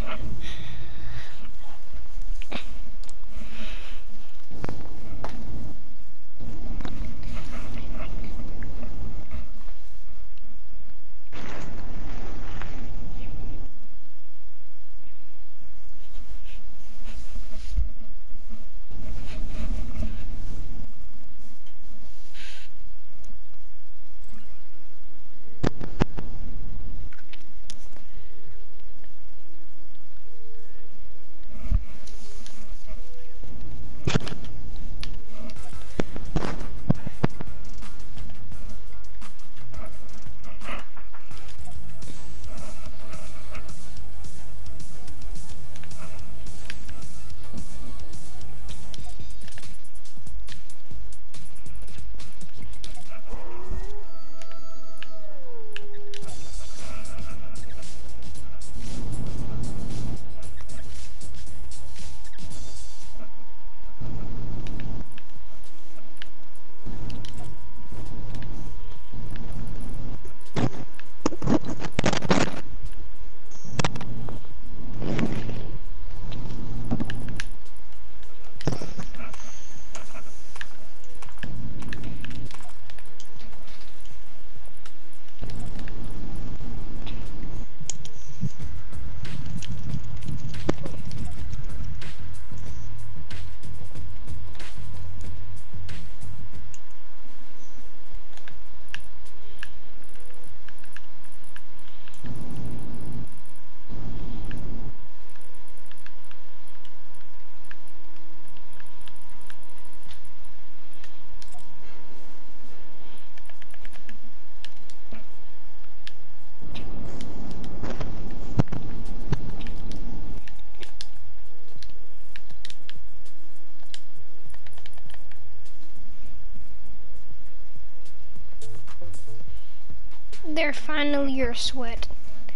There, finally you're a sweat.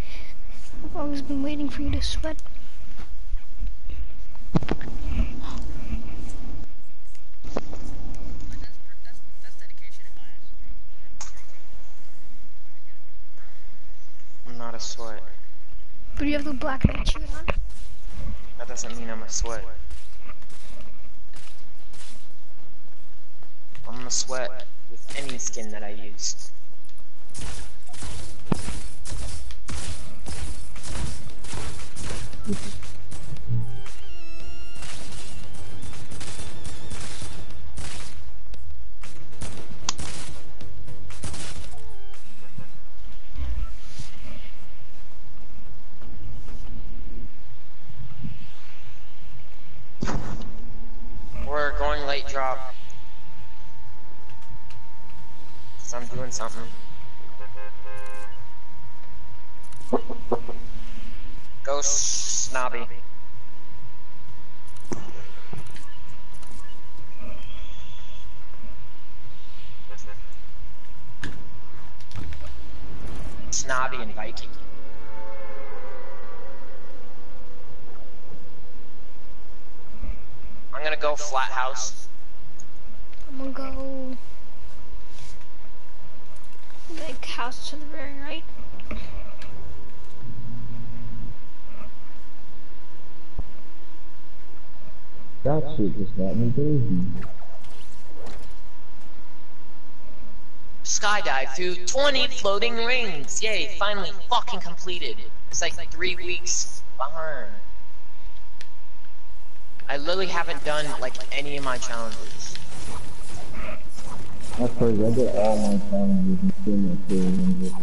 I've always been waiting for you to sweat. sweat. But you have the black knight shirt on. That doesn't mean I'm a sweat. I'm a sweat with any skin that I use. We're going late drop. So I'm doing something. Go snobby. Snobby and Viking. I'm gonna go flat house. I'm gonna go like house to the very right. That shit just got me crazy. Skydive through twenty floating rings. Yay, finally fucking completed. It's like three weeks behind. I literally haven't done like any of my challenges. That's crazy. I did all my challenges and still not feeling it.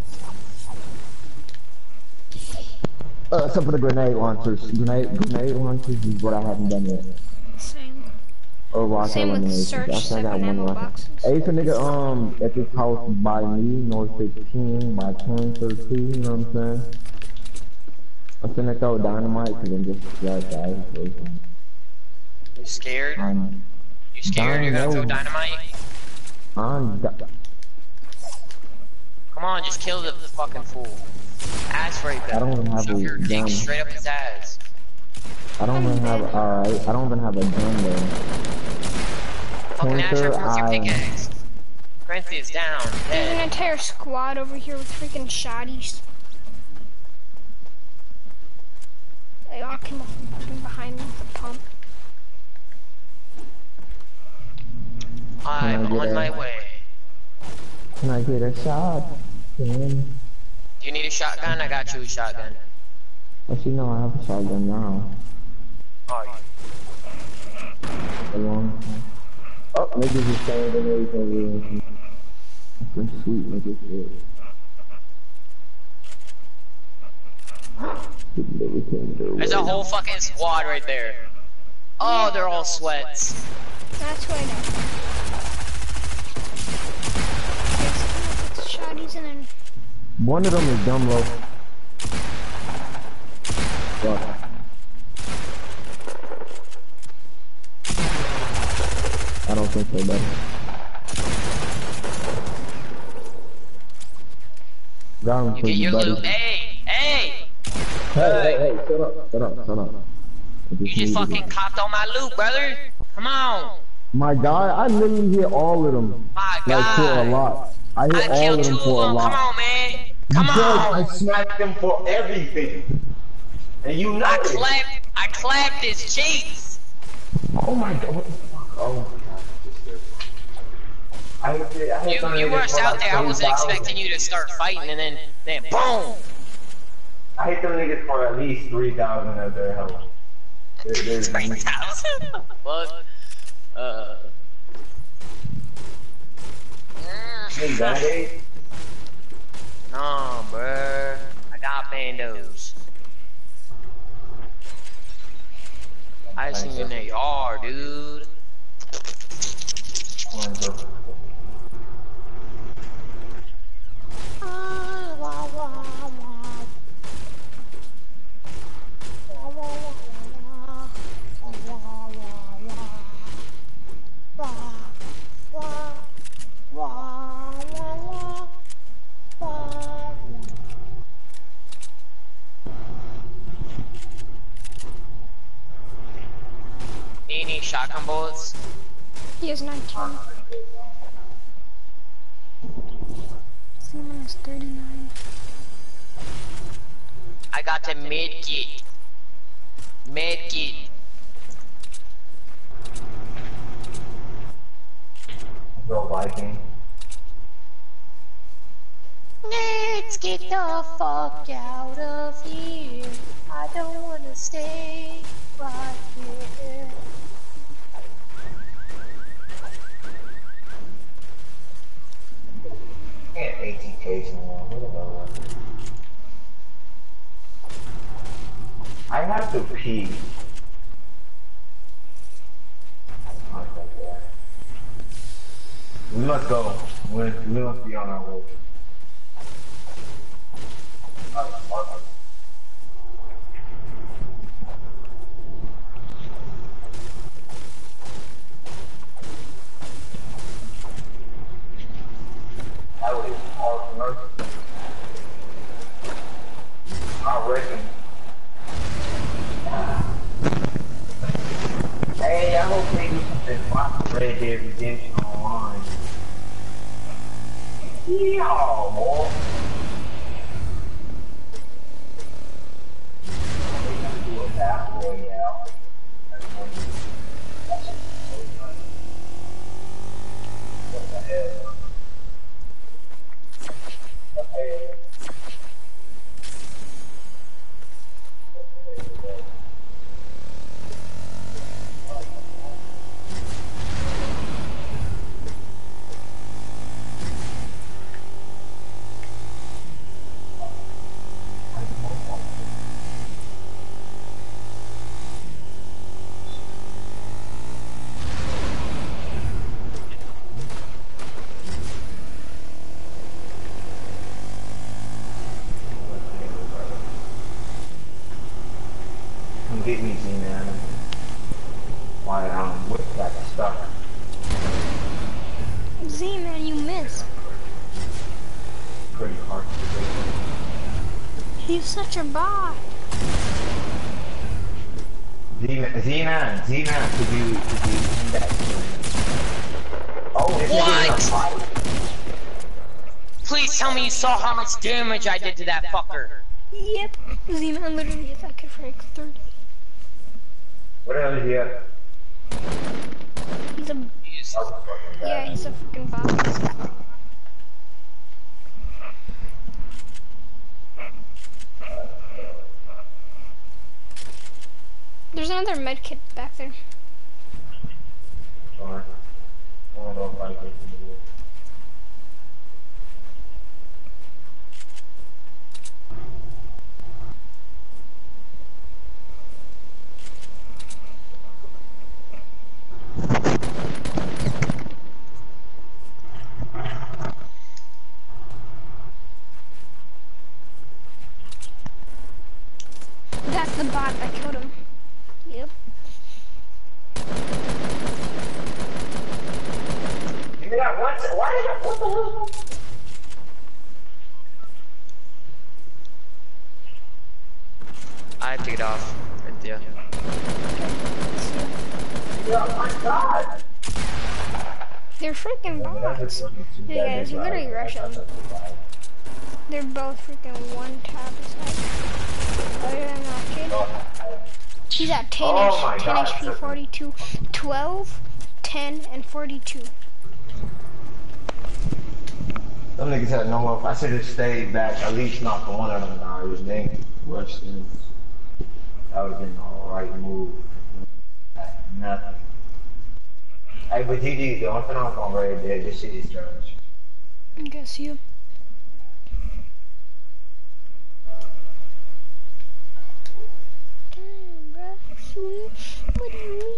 Uh, except for the grenade launchers. Grenade grenade launchers is what I haven't done yet. Same. Or rocket Same with elimination. search, That's I got seven one ammo rocket. boxes. Hey, so nigga, um, at this house by me, North sixteen, by ten thirteen, you know what I'm saying? I'm finna throw dynamite because I'm just that guy. You scared? Um, You scared you're gonna throw dynamite? I'm Come on, just kill the fucking fool. Ass rape him. I don't even have Shove a your dick gun. straight up his ass. I don't even have, alright, I don't even have a gun though. Fucking ass Pointer, rape with your I- pickaxe. Prince is down. There's an Dead. entire squad over here with freaking shotties. They all came up from behind the pump. I'm Can I get on a- my way. Can I get a shot? Can... Do you need a shotgun? I got you a shotgun. Actually, no, I have a shotgun now. Oh, A long time. Oh, niggas just saying the niggas over here. That's sweet, niggas. there's a whole fucking squad right there. Oh, they're all sweats. That's what I know. It's shotties and then One of them is dumb low. Fuck. I don't think so, buddy. Got him You for get you, your buddy. loot. Hey, hey! Hey, hey, hey, shut up, shut up, shut up. I You just needed fucking it. copped all my loot, brother. Come on. My guy, I literally hit all of them. My Like, for a God. lot. I hit I all killed of two them of for a them. lot. Come on, man. Come Because on. I sniped them for everything. And you know I it. clapped, I clapped his cheeks. Oh my god, what the fuck? Oh my god, sister. I hit, I hit You, some you niggas rushed for out like there. I wasn't twenty thousand. expecting you to start fighting, and then, then boom. I hit them niggas for at least three thousand of their health. There- there's- Three thousand. What? Uh. Hey, Band-Aid? Nah, bruh. I got bandos. I seen you in the yard, dude. Come on, bro. Need any shotgun bullets? he has nineteen. Someone has thirty-nine. I got a mid kit. Mid kit. Go Viking. Let's get the fuck out of here. I don't wanna stay right here. Can't A T K someone. What the hell? I have to pee. We must go. We, we must be on our way. That was hard work. I reckon. Hey, I hope they do something about Red Dead Redemption Online. Yeah, boy. They gonna do a battle royale. That's one thing. That's so funny. What the hell? What the hell? Come get me, Z-Man. Why, um, whip got stuck. Z-Man, you missed. Pretty hard to He's such a bot. do. Z-Man, Z-Man, Z-Man, could you, could you do that? Oh, it's What? Please tell me you saw how much damage I did to that fucker. Yep. Z-Man literally hit that kid for like thirty. What the hell is he at? He's a... Yeah, he's a freaking bot. There's another med kit back there. Sorry. I don't know if I can do it. That's the bot that killed him. Yep. Give me that one. Why did I put the little? I have to get off. Right there. Oh my god. They're freaking bots. Yeah, guys, you literally rush them. They're both freaking one tap aside. Other than that kid. He's at ten, Oh H, ten God. H P, forty-two, twelve, ten, and forty-two. Them niggas had no help. I should have stayed back, at least not for one of them guys. Then rushed in. That would have been the right move. Nothing. Hey, but G G, don't turn off on Red Dead. This shit is trash. I guess you. Damn, bro. What do you mean?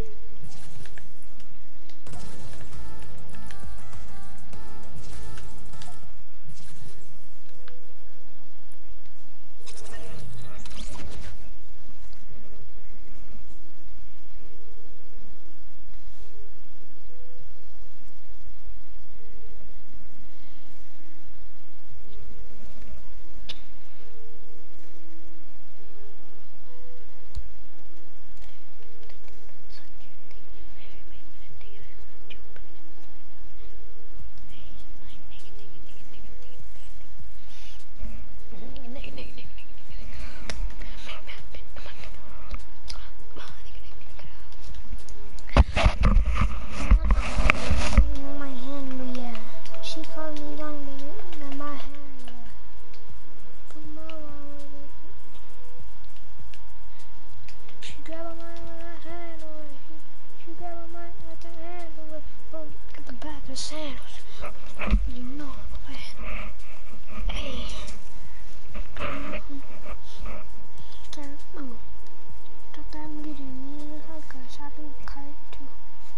sandwich. You know, hey. I'm getting me like a shopping cart too.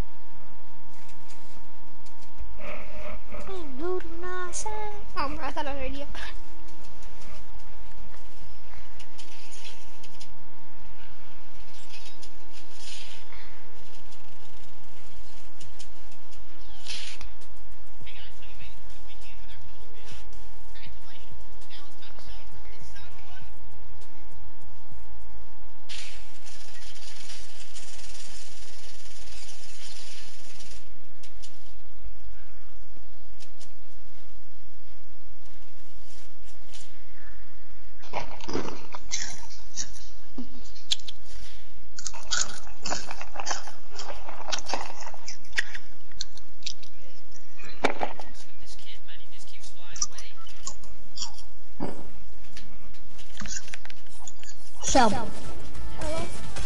Oh, I thought I heard you. Sub. Hello?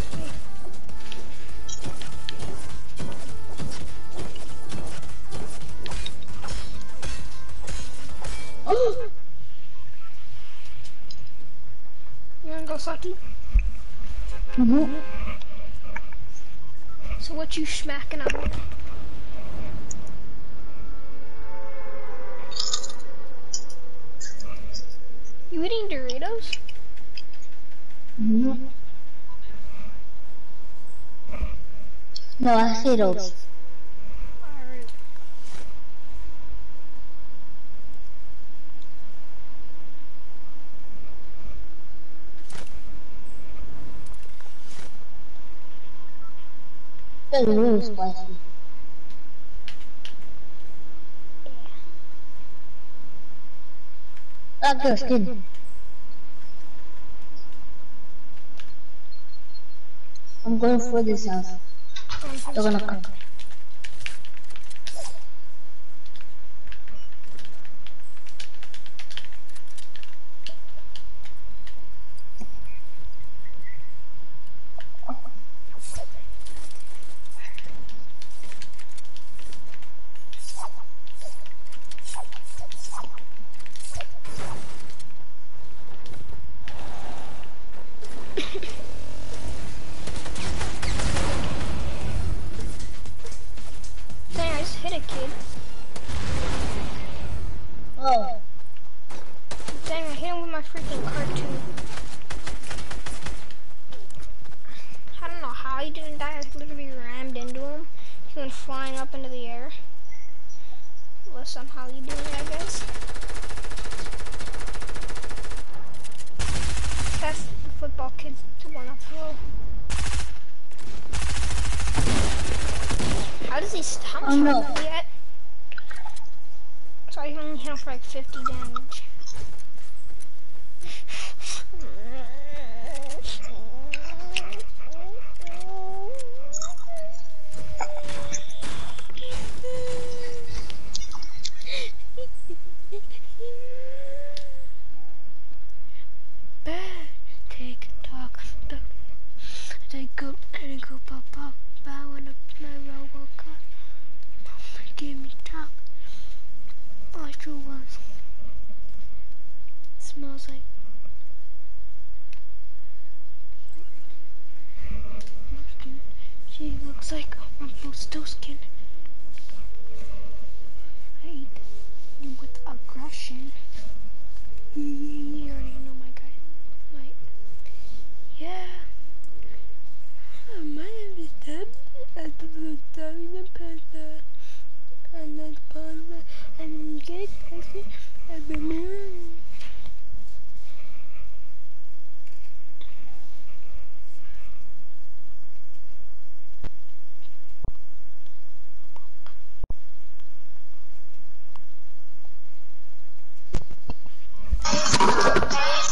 You wanna go sucky? Mm-hmm. So what you smacking on there? You eating Doritos? Mm-hmm. No, I hate those. Alright. They're really spicy. Like your skin. I'm going for this house. They're gonna come. Dang, I just hit a kid. Oh. Dang, I hit him with my freaking cartoon. I don't know how he didn't die. I literally rammed into him. He went flying up into the air. Well, somehow he did it, I guess. That's the football kids to wanna throw. How does he how much Oh, no. health does he get? So I can only hit him for like fifty damage. Take talk, take go and go pop pop. Bow on my Robocop. Give me top. All true ones. Smells like. She looks like Rumpelstiltskin. I eat them with aggression. You already know my guy. My. Yeah. My name is Deb. I do the Diamond Panda. And then Panda. And you get crazy. I've been. Hey,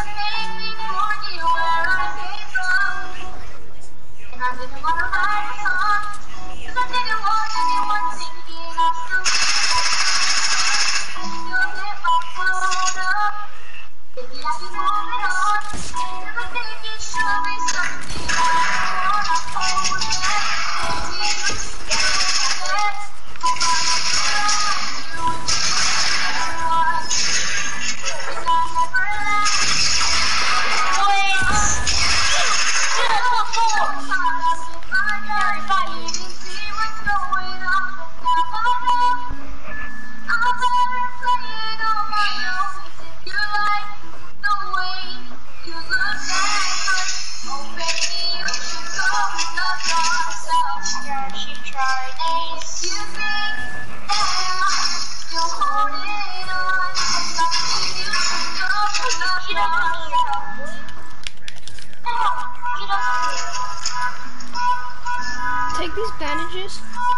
Take these bandages.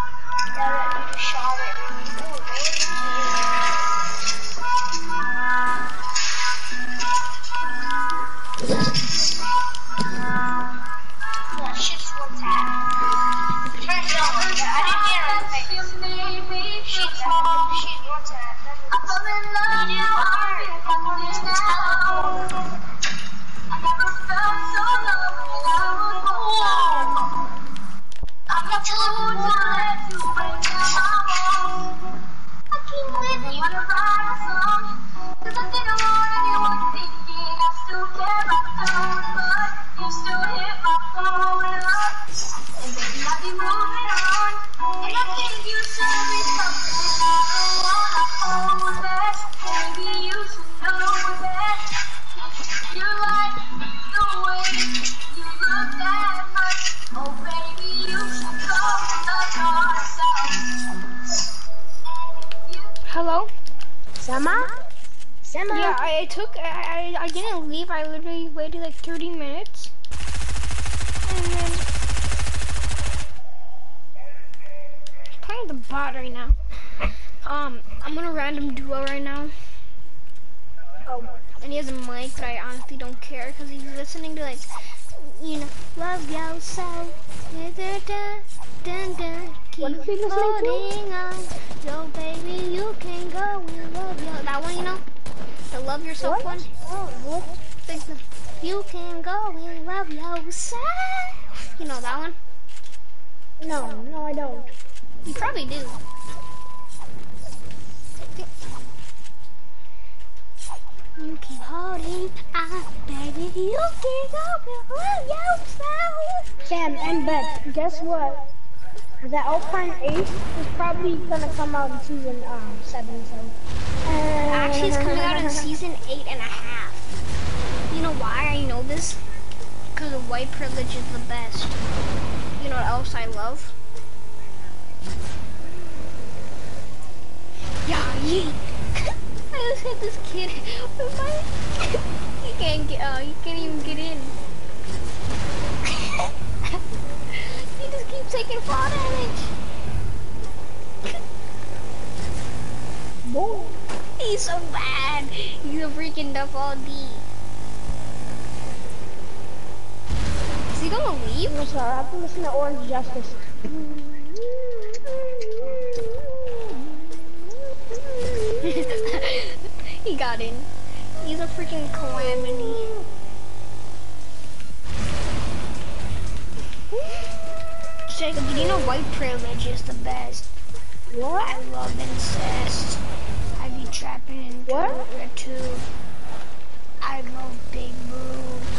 Hello? Sama? Sama? Yeah, I, I took, I, I, I didn't leave, I literally waited like thirty minutes. And then, I'm playing the bot right now. Um, I'm on a random duo right now. Oh. And he has a mic, but I honestly don't care, because he's listening to like, you know, love yourself. Da, da, da, da, da. What is he Keep listening to? holding on. Yo, baby, you can go and love your. That one, you know? The love yourself What? one? Oh, what? Like the, you can go and love yourself. You know that one? No, no, I don't. You probably do. You keep holding on, baby. You can go and love yourself. Sam and Beth, guess what? The Alpine Ace is probably gonna come out in season um, seven, so. Actually, it's coming out in season eight and a half. You know why I know this? Because the white privilege is the best. You know what else I love? Yeah, yeet. I just hit this kid with my. He can't get. Uh, he can't even get in. He just keeps taking fall damage. Boom. He's so bad. He's a freaking Duff all D. Is he gonna leave? I'm sorry, I have to listen to Orange Justice. He got in. He's a freaking calamity. Jacob, did you know white privilege is the best? What? I love incest. I be trapping in What? red too. I love big boobs.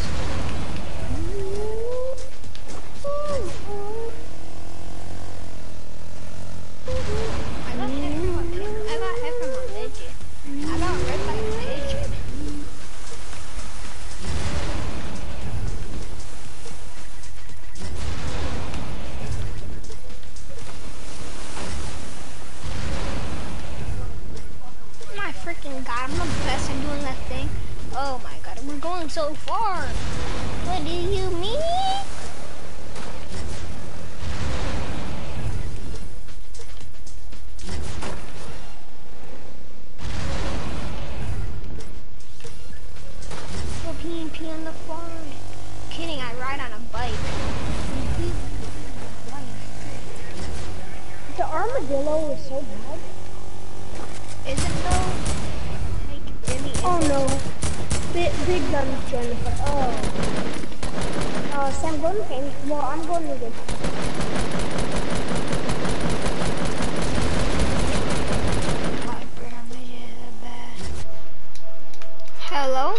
I got hit from a pin. I got hit from a midget. I got ripped by a midget. My freaking god, I'm the best at doing that thing. Oh my god, we're going so far. What do you mean? nine P on the farm. Kidding, I ride on a bike. The armadillo is so bad. Is it though? Like, really, is Oh it? no. Big, big guns join the fight. Oh. Uh, Sam, go to the game. Well, I'm going to the Hello?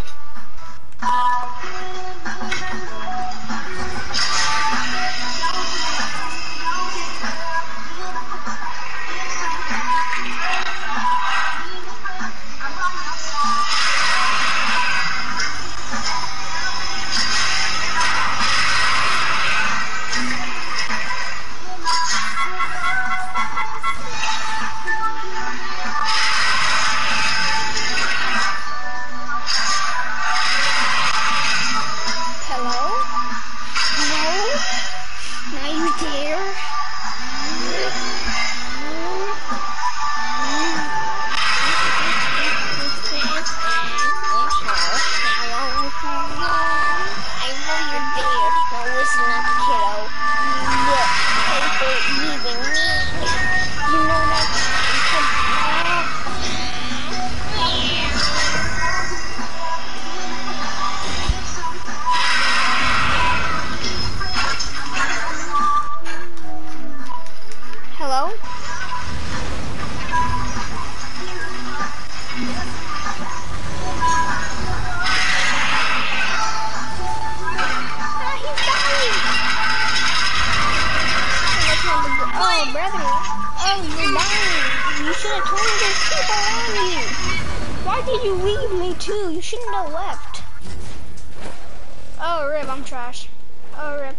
Trash. Oh, rip.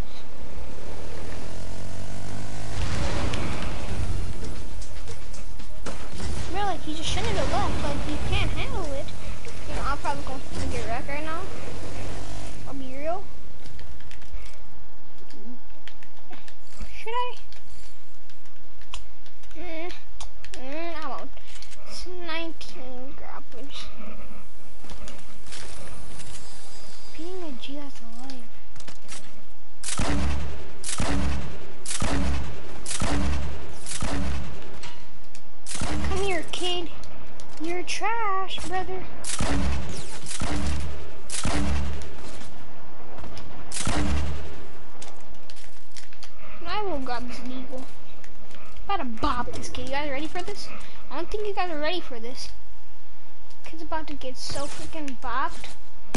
Bro, like, you just shouldn't have left. Like, you can't handle it. You know, I'm probably going to get wrecked right now. I'll be real. Should I? Mm, mm, I won't. It's nineteen grapples. Being a G that's alive. Come here, kid. You're trash, brother. I will grab this eagle. I'm about to bop this kid. You guys ready for this? I don't think you guys are ready for this. Kid's about to get so freaking bopped.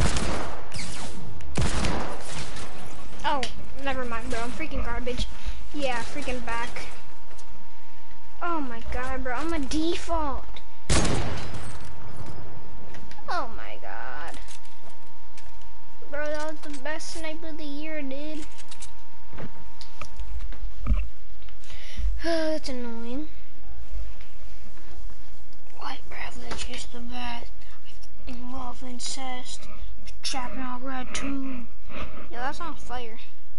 Oh, never mind, bro. I'm freaking garbage. Yeah, freaking back. Oh my god, bro. I'm a default. Oh my god. Bro, that was the best sniper of the year, dude. Oh, that's annoying. White privilege is the best. Involve incest. Trapping all red too. Yeah, that's on fire.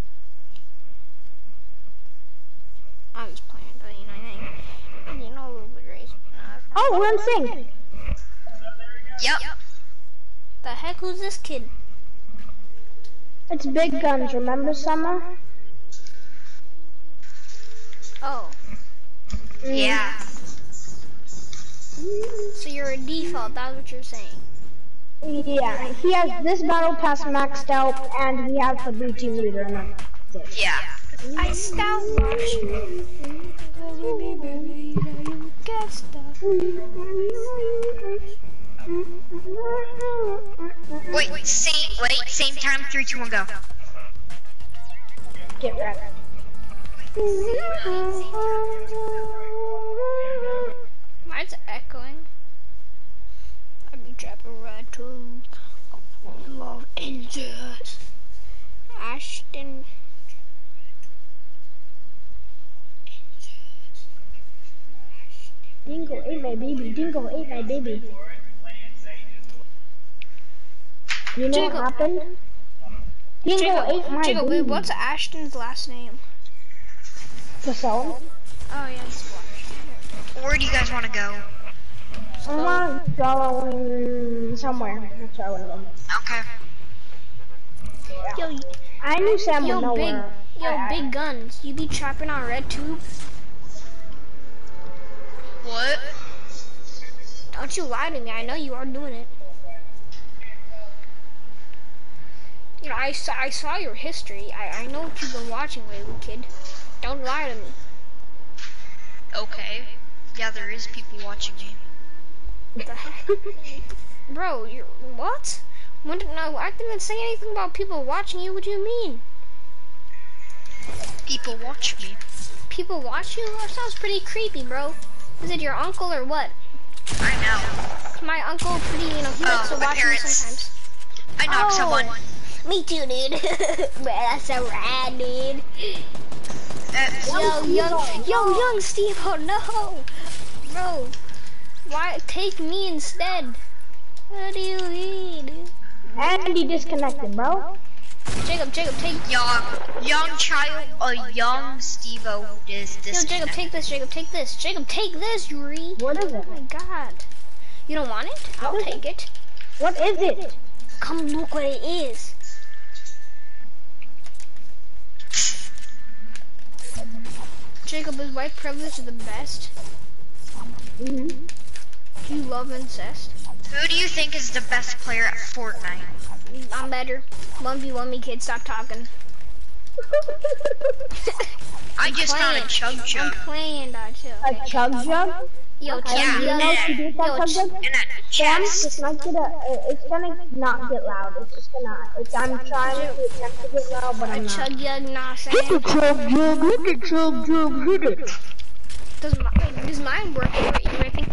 I'm just playing, but you know, I think, you know, a little bit race. Oh, we're in sync. Yep. The heck, who's this kid? It's Big Guns, remember, Summer? Oh. Yeah. So you're a default, that's what you're saying. Yeah, he has this battle pass maxed out, and we have the blue team leader. And that's it. Yeah. I scout rush. Get stuff. Wait, wait, same, wait, same time, three, two, one, go. Get ready. Why is it echoing? I'd be trapping red too. Love angels. Ashton. Dingo ate my baby. Dingo ate my baby. You know Jiggle. what happened? Dingo Jiggle, ate my Jiggle, baby. wait, what's Ashton's last name? Fasol? Oh yeah, it's Flash. Where do you guys want to go? I want to go somewhere. That's where I want to go. Okay. Yo, I knew Sam would yo, know big, where. yo, I- I- big guns. You be trapping on red tube? What? Don't you lie to me. I know you are doing it. You know, I saw, I saw your history. I, I know what you've been watching lately, kid. Don't lie to me. Okay. Yeah, there is people watching me. What the heck? Bro, you're, what? When did, no, I didn't say anything about people watching you. What do you mean? People watch me. People watch you? That sounds pretty creepy, bro. Is it your uncle or what? I know. My uncle pretty, you know, he likes Oh, to my watch me parents. sometimes. I knocked Oh. someone. Me too, dude. Bro, that's so rad, dude. Uh, Yo, young, yo, young Steve, oh no. Bro, why, take me instead. What do you need? Andy disconnected, bro. Jacob, Jacob, take, young, young child, a young Steve-O is yo, this. Jacob, take this, Jacob, take this. Jacob, take this, Yuri. What is it? Oh my god. You don't want it? I'll What is take it. What is it? Come look what it is. Jacob, is white privilege the best? Mm-hmm. Do you love incest? Who do you think is the best player at Fortnite? I'm better. one v one me, kid. Stop talking. I just found a playing. chug I'm jug. playing, dog, too. A chug jug? Yo, I chug don't Yeah. know if you do that Yo, chug ch- jug. In a Sam, chest. it's not gonna, it's gonna not get loud. It's just gonna, it's, I'm trying to attempt to get loud, but I'm not. chug jug, nah, saying. Chug jug, look at chug jug, hit it. Does, my, does mine work for you, I think?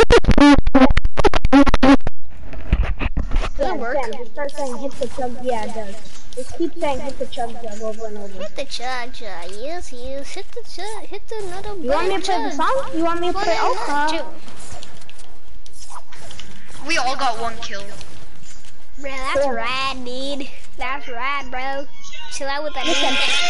Does Yeah, it work? Sam, just start saying hit the chug, yeah, it does. Just keep saying hit the chug jug over and over. Hit the chug jug, yes, yes. Hit the chug, hit the another You want me to play the song? You want me to play Oka? We all got one kill. Bro, that's Cool. rad, dude. That's rad, bro. Chill out with that. Listen.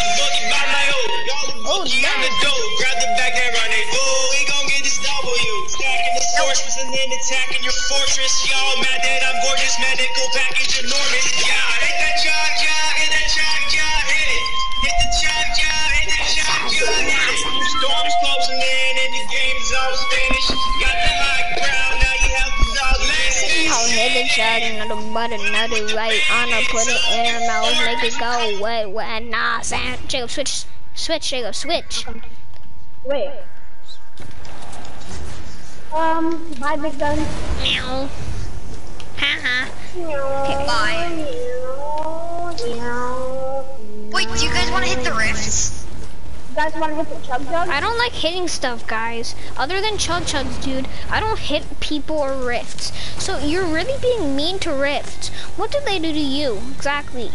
Oh, damn. Grab the back and run it. Ooh, we gon' get this W. Stacking the sources and then attacking your fortress. Y'all mad that I'm gorgeous. Medical package enormous. Yeah, hit that chug, yeah, hit that chug, yeah, hit it. Hit the chug, yeah, hit that chug, yeah, hit it. Storm's closing in and the game's almost finished. Got the high ground, now you have the dog landing. I'll hit the chug, another butt, another right on her, put it in her mouth, make it go away, what, nah, Sam. Jacob, switch, switch, Jacob, switch. Wait. Um, bye, big gun. Meow. Haha. Okay, bye. Wait, do you guys want to hit the rifts? You guys want to hit the chug jug? I don't like hitting stuff, guys. Other than chug chugs, dude, I don't hit people or rifts. So you're really being mean to rifts. What did they do to you, exactly?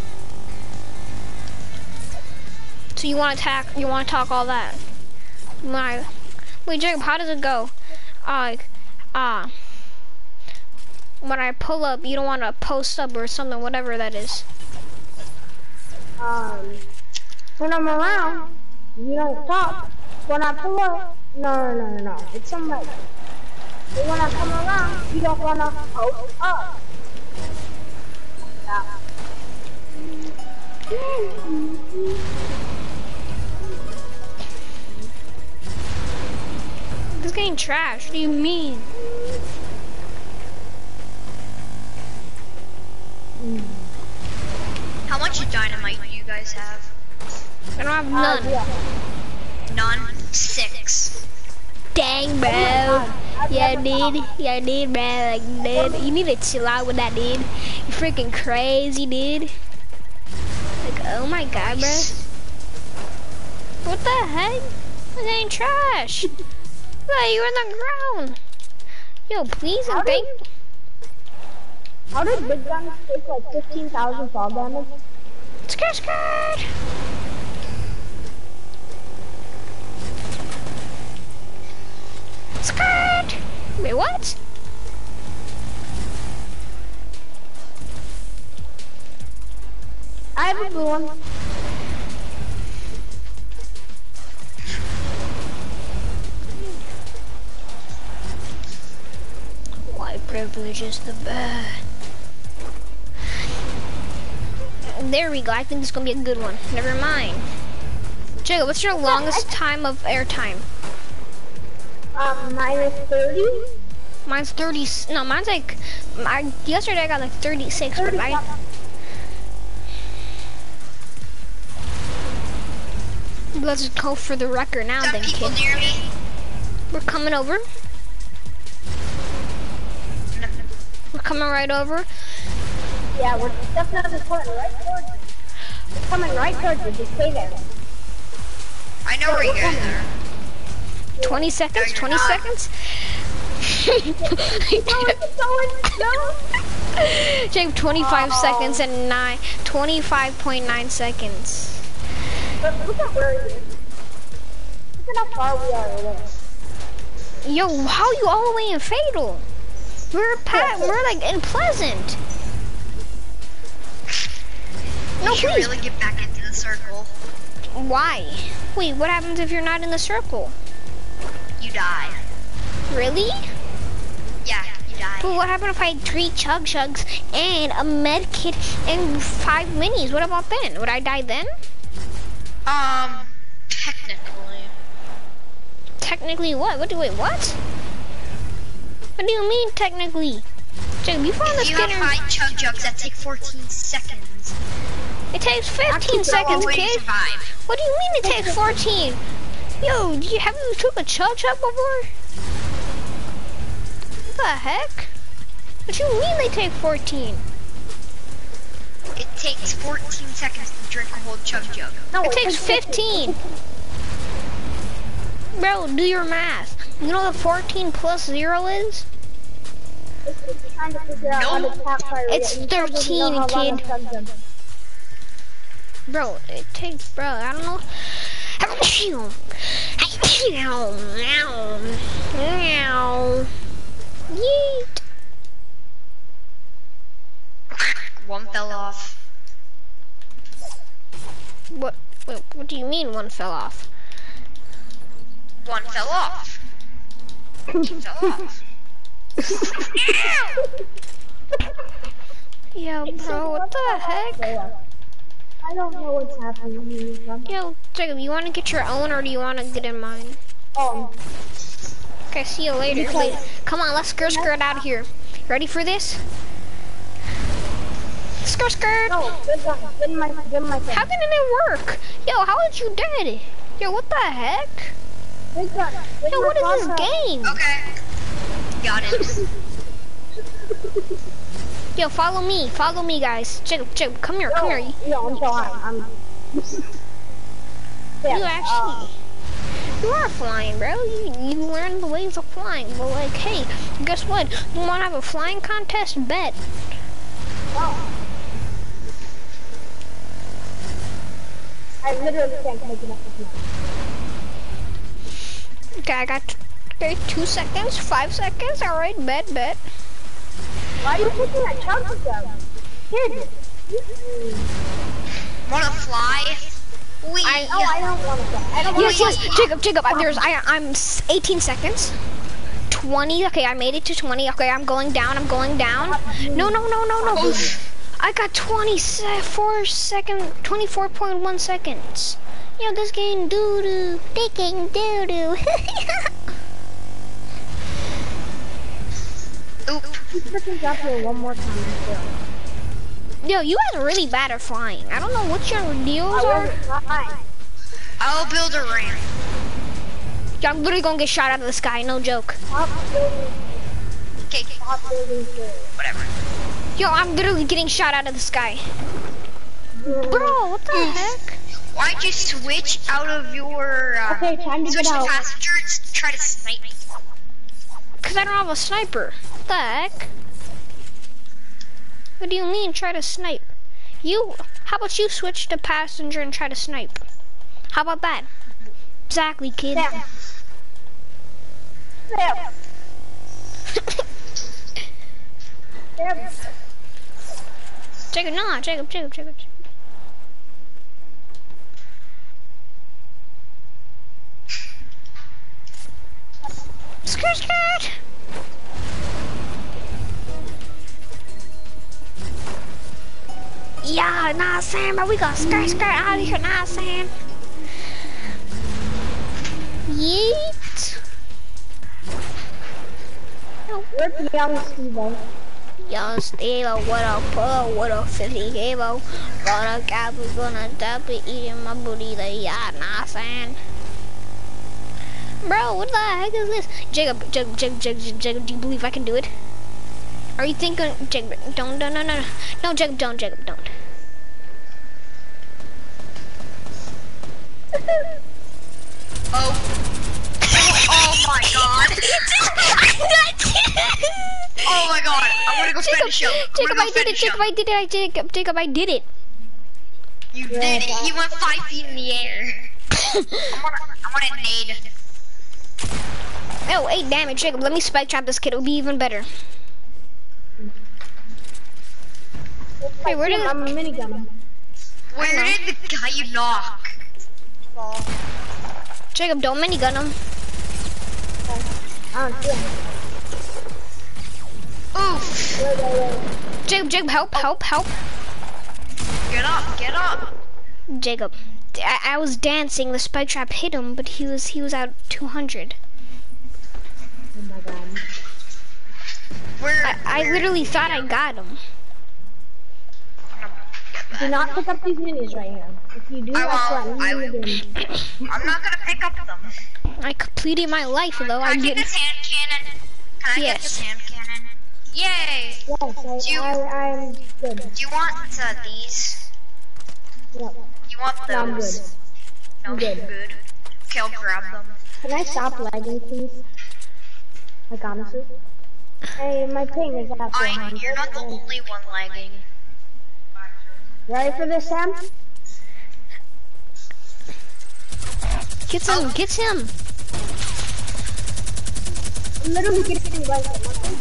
So you want to attack? You want to talk all that? My, wait, Jacob, how does it go? Uh, uh, when I pull up, you don't want to post up or something, whatever that is. Um, when I'm around, you don't talk. When I pull up, no, no, no, no. It's something like, but when I come around, you don't want to post up. Yeah. This game trash. What do you mean? How much dynamite do you guys have? I don't have Uh, none. yeah. None. Six. Dang, bro. Yeah, dude. Yeah, dude, bro. Like, dude, you need to chill out with that, dude. You freaking crazy, dude. Like, oh my god, bro. What the heck? This ain't trash. Bro, you're on the ground. Yo, please and thank. How did big guns take like fifteen thousand fall damage? Skirt, skirt. Skirt. Wait, what? I have a blue one. White privilege is the best. there we go. I think it's gonna be a good one. Never mind. Jacob, what's your longest time of airtime? Um, minus thirty. Mine's thirty. No, mine's like. I, yesterday I got like thirty-six, but I. Let's go for the record now, Some then, people kid. near me. We're coming over. We're coming right over. Yeah, we're definitely coming right towards you. We're coming right towards you. Just stay there. I know where you guys are. twenty seconds. twenty seconds. Jake, twenty-five oh. seconds and nine. twenty-five point nine seconds. Look, look at where you. Look at how far we are away. Yo, how are you all the way in Fatal? We're pat. We're like in Pleasant. No, you should please. really get back into the circle. Why? Wait, what happens if you're not in the circle? You die. Really? Yeah, you die. But what happened if I had three chug chugs and a med kit and five minis? What about then? Would I die then? Um, technically. Technically what? What do wait? What? What do you mean technically? Jacob, you found if this you kid. have five chug jugs that take fourteen seconds. It takes fifteen seconds, kid. What do you mean it takes fourteen? Yo, do you, have you took a chug chug before? What the heck? What do you mean they take fourteen? It takes fourteen seconds to drink a whole chug jug. No, it takes fifteen. Bro, do your math. You know what fourteen plus zero is? No. It's thirteen, kid. Bro, it takes, bro, I don't know. Yeet. One fell off. What, wait, what do you mean one fell off? One fell off. One fell off. Yo, bro, what the heck? I don't know what's happening here. Yo, Jacob, you want to get your own or do you want to get in mine? Um. Okay, see you later. later. Come on, let's skirt skirt out of here. Ready for this? Skirt skirt. No, good one. Good my, good my how didn't it work? Yo, how did you dead? Yo, what the heck? Good one. Good Yo, what is this game? Okay. Got it. Yo, follow me. Follow me, guys. Jacob, Jacob, come here. Come no, here. No, I'm flying. I'm... yeah, you actually... Uh, you are flying, bro. You, you learned the ways of flying. But, like, hey, guess what? You want to have a flying contest? Bet. Oh. I literally can't make enough of you. Okay, I got okay, two seconds, five seconds. All right, bet, bet. Why are you taking that chunk of them? Kid. Wanna fly? We. I, oh, I don't want to fly. I don't yes, want yes, to Jacob, Jacob. I, there's, I, I'm eighteen seconds. twenty. Okay, I made it to twenty. Okay, I'm going down. I'm going down. No, no, no, no, no. I got twenty-four second, twenty-four point one seconds. Yo, this game doo doo. This game doo doo. Oop. Keep freaking dropping it one more time. Yo, you guys are really bad at flying. I don't know what your deals are. I'll build a ramp. Yo, I'm literally gonna get shot out of the sky. No joke. Okay. Whatever. Yo, I'm literally getting shot out of the sky. Bro, what the heck? Why'd you switch out of your uh, okay, time to switch get to out. passenger and try to snipe me? Cause I don't have a sniper. What the heck? What do you mean try to snipe? You, how about you switch to passenger and try to snipe? How about that? Exactly, kid. Sam. Sam. Sam. Jacob, no, Jacob, Jacob, Jacob. Skirt, skirt. Yeah, nah, Sam, but we gonna skirt, skirt out of here, nah, Sam. Yeet. Where's the young Steve-O? Young Steve-O, what up, pull, what up, fifty K-O. Gonna cap, we gonna dap it, eating my booty, like, yeah, nah, Sam. Bro, what the heck is this? Jacob, Jacob, Jacob, Jacob, Jacob, do you believe I can do it? Are you thinking, Jacob, don't, no, no, no, no, no, Jacob, don't, Jacob, don't. Oh. Oh my god. Oh my god. I'm gonna go spend a show. Jacob, I did it, Jacob, I did it, I Jacob, Jacob, I did it. You did it. You went five feet in the air. I'm gonna, I'm gonna nade. Oh, eight damage, Jacob, let me spike trap this kid, it'll be even better. Wait, where did I'm a minigun. Where did the guy you knock fall? Jacob, don't minigun him. I don't see him. Oof. Wait, wait, wait. Jacob, Jacob, help, help, help. Get up, get up. Jacob, I, I was dancing, the spike trap hit him, but he was he was out two hundred. Oh my god. Where, I, I where literally thought I got him. Do not pick up these minis right here. If you do, I I won't, swear, I will. I'm not gonna pick up them. I completed my life though. Can I I get get this hand cannon? Can I Yes. get this hand cannon? Yay! Yes, Do you- I, I, I'm good. Do you want uh, these? Yep. You want those? No, I'm good. No, I'm good. good. Okay, I'll grab them. Can I stop lagging, please? Like, honestly? Hey, my ping is at four I, hundred. you're not the only one lagging. Ready for this, Sam? Gets him, Oh. gets him. I'm literally getting right at nothing.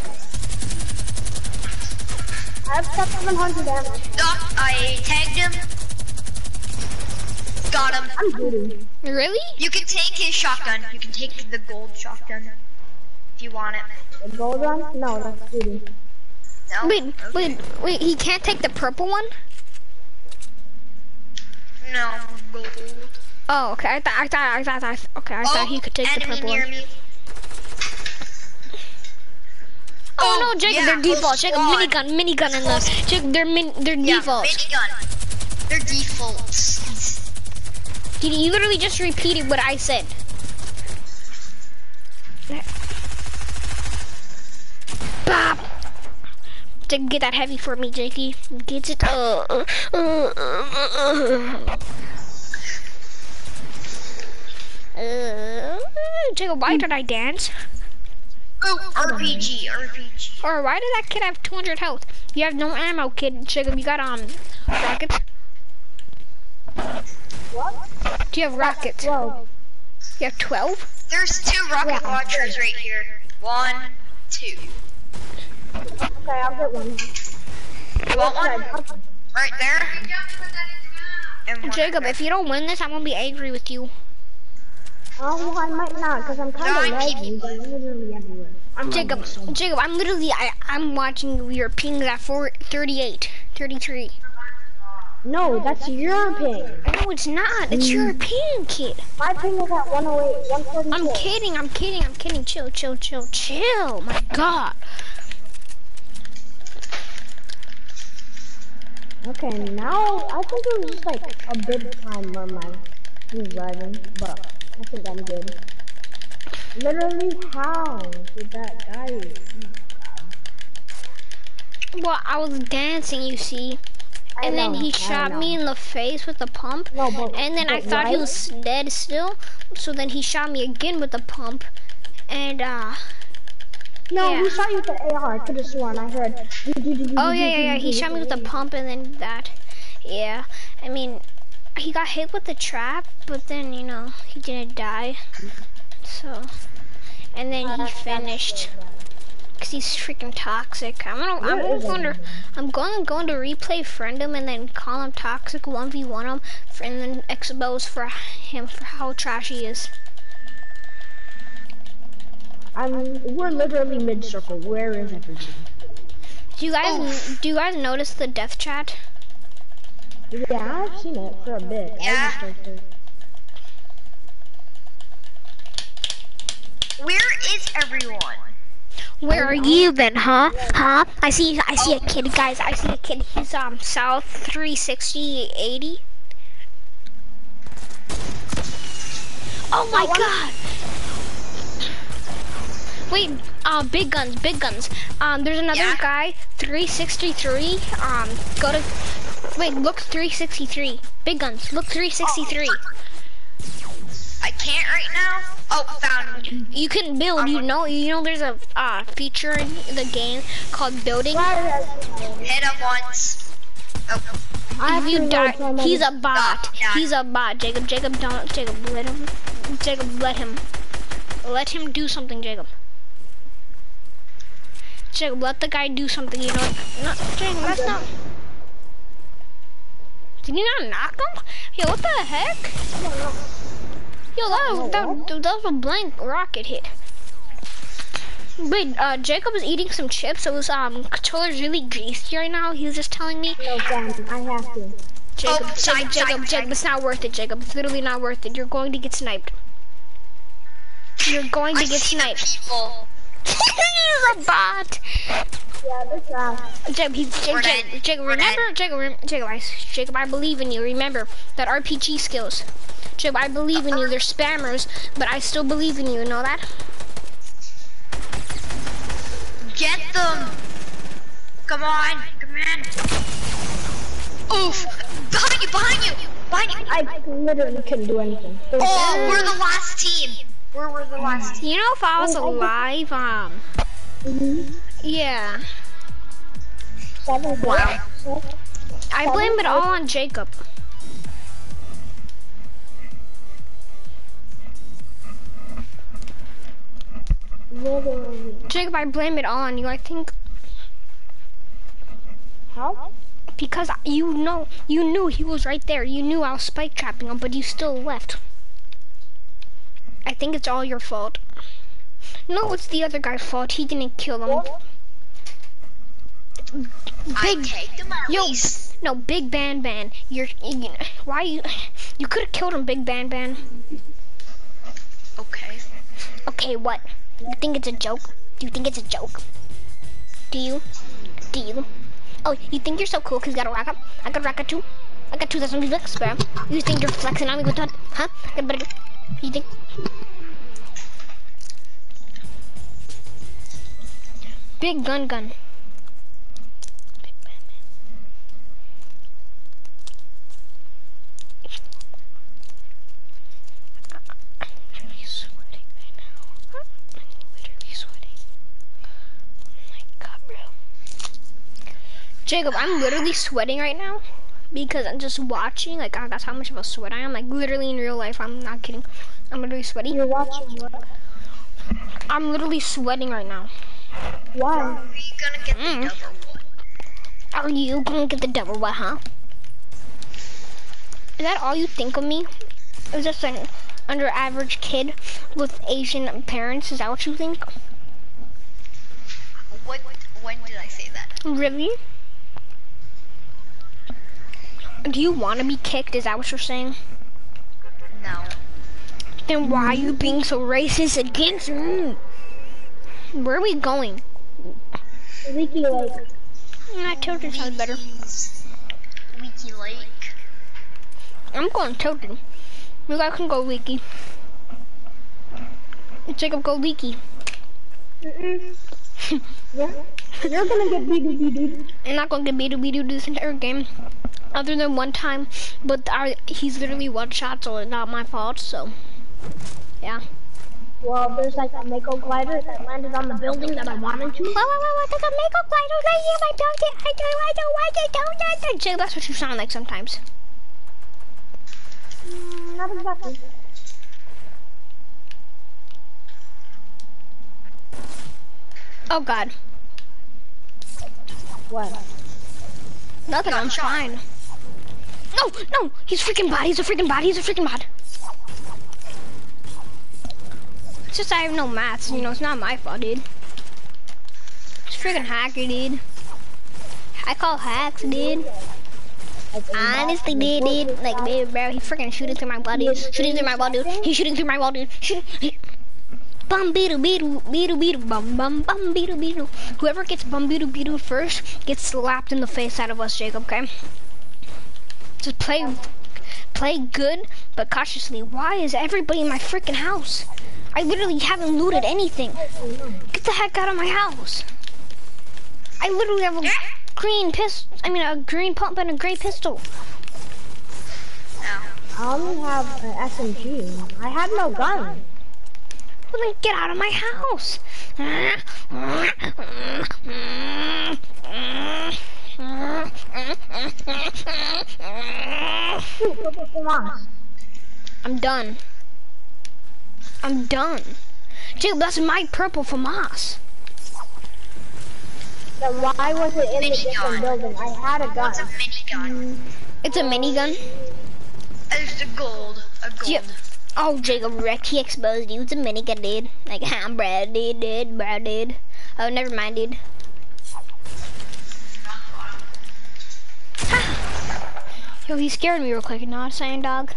I have seven hundred ammo. Doc, I tagged him. Got him. I'm good. Really? You can take his shotgun. You can take the gold shotgun. If you want it. The gold one? No, that's good. No? Wait, Okay. wait, wait. He can't take the purple one? No, gold. Oh, okay. I thought, I thought, I thought, I thought okay. I Oh, thought he could take the enemy purple near one. me. Oh, Oh, no, Jacob, yeah, they're whole default. Jacob, squad. minigun, minigun in this. Jacob, they're min, they're Yeah, default. minigun. They're defaults. He, he literally just repeated what I said. Bop. Jacob, get that heavy for me, Jakey. Get it. Uh, uh, uh, uh, uh. Uh, Jacob, why did I dance? Oh, R P G, R P G. Or why did that kid have two hundred health? You have no ammo, kid. Jacob, you got um rockets. What? Do you have rockets? Whoa. You have twelve? There's two rocket Yeah. launchers right here. One, two. Okay, I'll get one. You want one? Right there? And one Jacob, right if you don't win this, I'm gonna be angry with you. Oh, well, I might not, because I'm kind of Nine lagging, but I'm literally everywhere. I'm Jacob, lagging so much. Jacob, I'm literally, I, I'm watching your pings at four, thirty-eight, thirty-three. No, that's your ping. No, it's not. It's your ping, kid. My ping is at one oh eight, one forty-four. I'm kidding. I'm kidding. I'm kidding. Chill, chill, chill, chill. My God. Okay, now I think it was just like a bit time where my was driving, but I think I'm good. Literally, how did that guy? Well, I was dancing, you see. I And then know, he I shot me know. in the face with a pump. No, but, And then I but thought he why? was dead still. So then he shot me again with a pump. And, uh... No, yeah. he shot you with the A R. I could have sworn I heard. Oh, yeah, yeah, yeah. He shot me with a pump and then that. Yeah. I mean, he got hit with the trap, but then, you know, he didn't die. So... And then he finished. Cause he's freaking toxic. I'm gonna, I'm Where is going to, he? I'm going, going to replay friend him and then call him toxic, one v one him, and then expose for him for how trash he is. I'm. We're literally mid circle. Where is everything? Do you guys, Oof. do you guys notice the death chat? Yeah, I've seen it for a bit. Yeah. I just don't Where is everyone? Where are you then, huh? Huh? I see I see a kid, guys. I see a kid. He's um south three sixty eighty. Oh my god. Wait, uh big guns, big guns. Um there's another Yeah. guy, three sixty-three. Um go to wait, look three sixty-three. Big guns, look three sixty-three. I can't right now. Oh, found him. You can build, you know, you know there's a uh, feature in the game called building. Hit him once. Oh, If you die, he's a bot. Oh, yeah. He's a bot. Jacob, Jacob, don't, Jacob, let him, Jacob, let him. Let him do something, Jacob. Jacob, let the guy do something, you know. No, Jacob, that's not. Did you not knock him? Yo, what the heck? Yo, that was, that, that was a blank rocket hit. Wait, uh, Jacob is eating some chips, so his um, controller's really greasy right now. He was just telling me. No, Sam, I have to. Jacob, Oh, Jacob, side, Jacob, side, Jacob, side. it's not worth it, Jacob. It's literally not worth it. You're going to get sniped. You're going to I get see the sniped. people. He's a bot. Yeah, that's right. Jacob, he's, Jacob, We're Jacob, dead. Jacob, We're remember, dead. Jacob, rem, Jacob, I, Jacob, I believe in you. Remember that R P G skills. Jacob, I believe in you. They're spammers, but I still believe in you. You know that? Get them. Come on. Come on. Oof. Behind you, behind you. Behind you. I literally couldn't do anything. Oh, we're the last team. We're, we're the last team. You know, if I was alive, um, Mm-hmm. yeah, Seven, Wow. I blame it all on Jacob. Literally. Jacob, I blame it all on you. I think How? because you know, you knew he was right there. You knew I was spike trapping him, but you still left. I think it's all your fault. No, it's the other guy's fault. He didn't kill him. I Big, take them at yo, least. no, Big Ban Ban. You're, you, why you, you could have killed him, Big Ban Ban. Okay. Okay, what? You think it's a joke? Do you think it's a joke? Do you? Do you? Oh, you think you're so cool because you got a rocket? I got a rocket too. I got two thousand flex spare. You think you're flexing on me with that? Huh? I better. You think? Big gun gun. Big Batman. I'm literally sweating right now. I'm literally sweating. Oh my god, bro. Jacob, I'm literally sweating right now because I'm just watching. Like, oh, that's how much of a sweat I am. Like, literally in real life, I'm not kidding. I'm literally sweaty. You're watching what? I'm literally sweating right now. Why? Are we gonna get Mm. the double one? Are you gonna get the double what, huh? Is that all you think of me? Is just an under average kid with Asian parents? Is that what you think? What? When did I say that? Really? Do you want to be kicked? Is that what you're saying? No. Then why are you being so racist against me? Where are we going? Leaky Lake. Nah, Tilted sounds better. Leaky Lake. I'm going Tilted. You guys can go Leaky. Jacob, go Leaky. Mm-mm. Yeah. You're gonna get beat, beat, beat. I'm not gonna get beat beat this entire game, other than one time. But our, he's literally one shot, so it's not my fault. So, yeah. Well, there's like a Mako glider that landed on the building that I wanted to. Whoa, whoa, whoa, whoa, there's a Mako glider right here, my building. I don't, I don't, I don't, I don't. Jay, that's what you sound like sometimes. Mm, not exactly. Oh God. What? Nothing, I'm fine. No, no, he's freaking bot, he's a freaking bot, he's a freaking bot. It's just I have no maths, you know, it's not my fault, dude. It's freaking hacker, dude. I call hacks, dude. Like, Honestly, dude, dude, like, dude, bro, he freaking shooting through my wall, dude. Shooting through my wall, dude. He's shooting through my wall, dude. Shooting. He... Bum beetle beetle beetle beetle bum bum bum beetle beetle. Whoever gets bum beetle beetle first gets slapped in the face out of us, Jacob. Okay. Just play, play good but cautiously. Why is everybody in my freaking house? I literally haven't looted anything. Get the heck out of my house. I literally have a green pistol. I mean, a green pump and a gray pistol. I only have an S M G. I had no gun. Well, then get out of my house. I'm done. I'm done. Dude, that's my purple FAMAS. Then why was it in the different building? I had a gun. What's a minigun? It's a minigun. It's a gold. A gold. Yep. Oh, Jacob wrecked. He exposed you. It's a minigun, dude. Like, I'm Brad, dude, dude, Brad, dude. Oh, never mind, dude. Yo, he scared me real quick. You know what I'm saying, dog?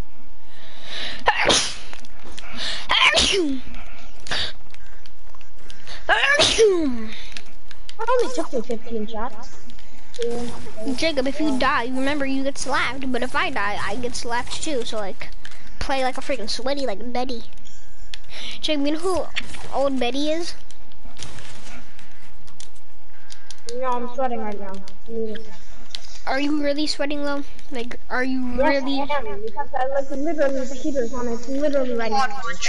It only took me fifteen shots. Jacob, if you die, remember you get slapped. But if I die, I get slapped too. So like, play like a freaking sweaty like Betty. Jacob, you know who old Betty is? No, I'm sweating right now. Are you really sweating though? Like, are you yes, really? I am, because I like literally the heater's on. It's literally right now.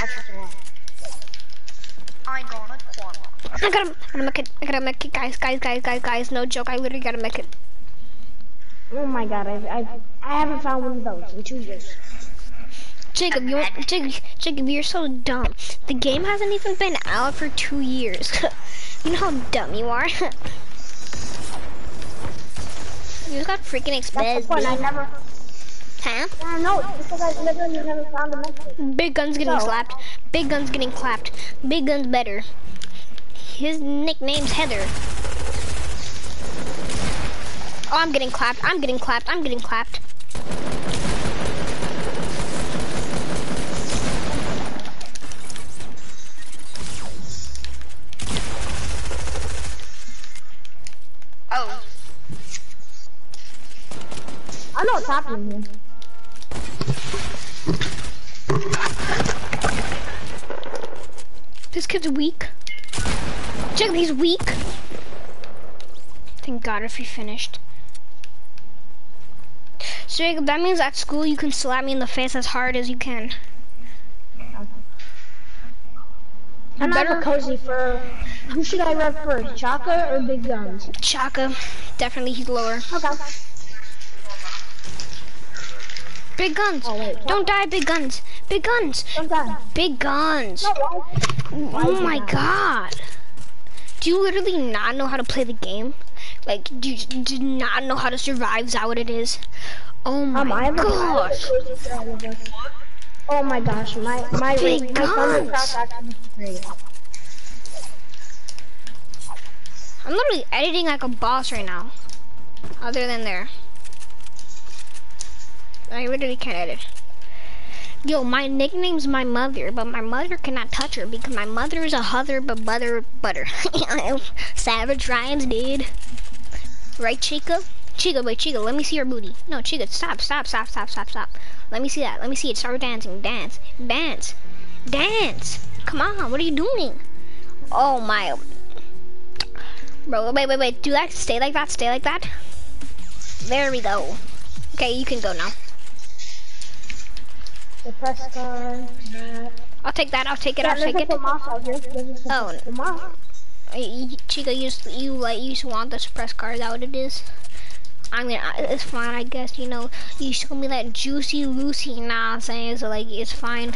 I got a quad. I gotta, I gotta make it. I gotta make it, guys, guys, guys, guys, guys. No joke. I literally gotta make it. Oh my god, I, I, I haven't found one of those in two years. Jacob, you, Jacob, Jacob, you're so dumb. The game hasn't even been out for two years. You know how dumb you are. You just got freaking exposed. That's the point. I never. Huh? I know, because I literally never found a message. Big Gun's getting So. slapped. Big Gun's getting clapped. Big Gun's better. His nickname's Heather. Oh, I'm getting clapped. I'm getting clapped. I'm getting clapped. Oh. I know what's happening here. This kid's weak. Jacob, he's weak. Thank God if he finished. So Jacob, that means at school you can slap me in the face as hard as you can. I'm better- not a cozy for. Who should I rev first, Chaka or Big Guns? Chaka, definitely he's lower. Okay. Big Guns. Oh, wait, Don't die, Big Guns. Big Guns. I'm done. Big Guns. No, why? Oh my God. Do you literally not know how to play the game? Like, do you do not know how to survive? Is that what it is? Oh my Um, I have a- I have a gosh. cozy for all of us. Oh my gosh, my my Big my thunder guns. cross actually is great. I'm literally editing like a boss right now. Other than there. I literally can't edit. Yo, my nickname's my mother, but my mother cannot touch her because my mother is a hother but butter butter. Savage rhymes, dude. Right, Chica? Chica, wait, Chica, let me see your booty. No, Chica, stop, stop, stop, stop, stop, stop. Let me see that. Let me see it. Start dancing. Dance. Dance. Dance. Come on, what are you doing? Oh my. Bro, wait, wait, wait. Do that. Stay like that. Stay like that. There we go. Okay, you can go now. The press card. That. I'll take that. I'll take it. Yeah, I'll take there's it. a FAMAS out here. There's a Oh. FAMAS. Y- Chica, you just, you like you just want the suppress card. Is that what it is? I mean, I- it's fine. I guess you know you showed me that juicy Lucy. Nah, I'm saying so like it's fine.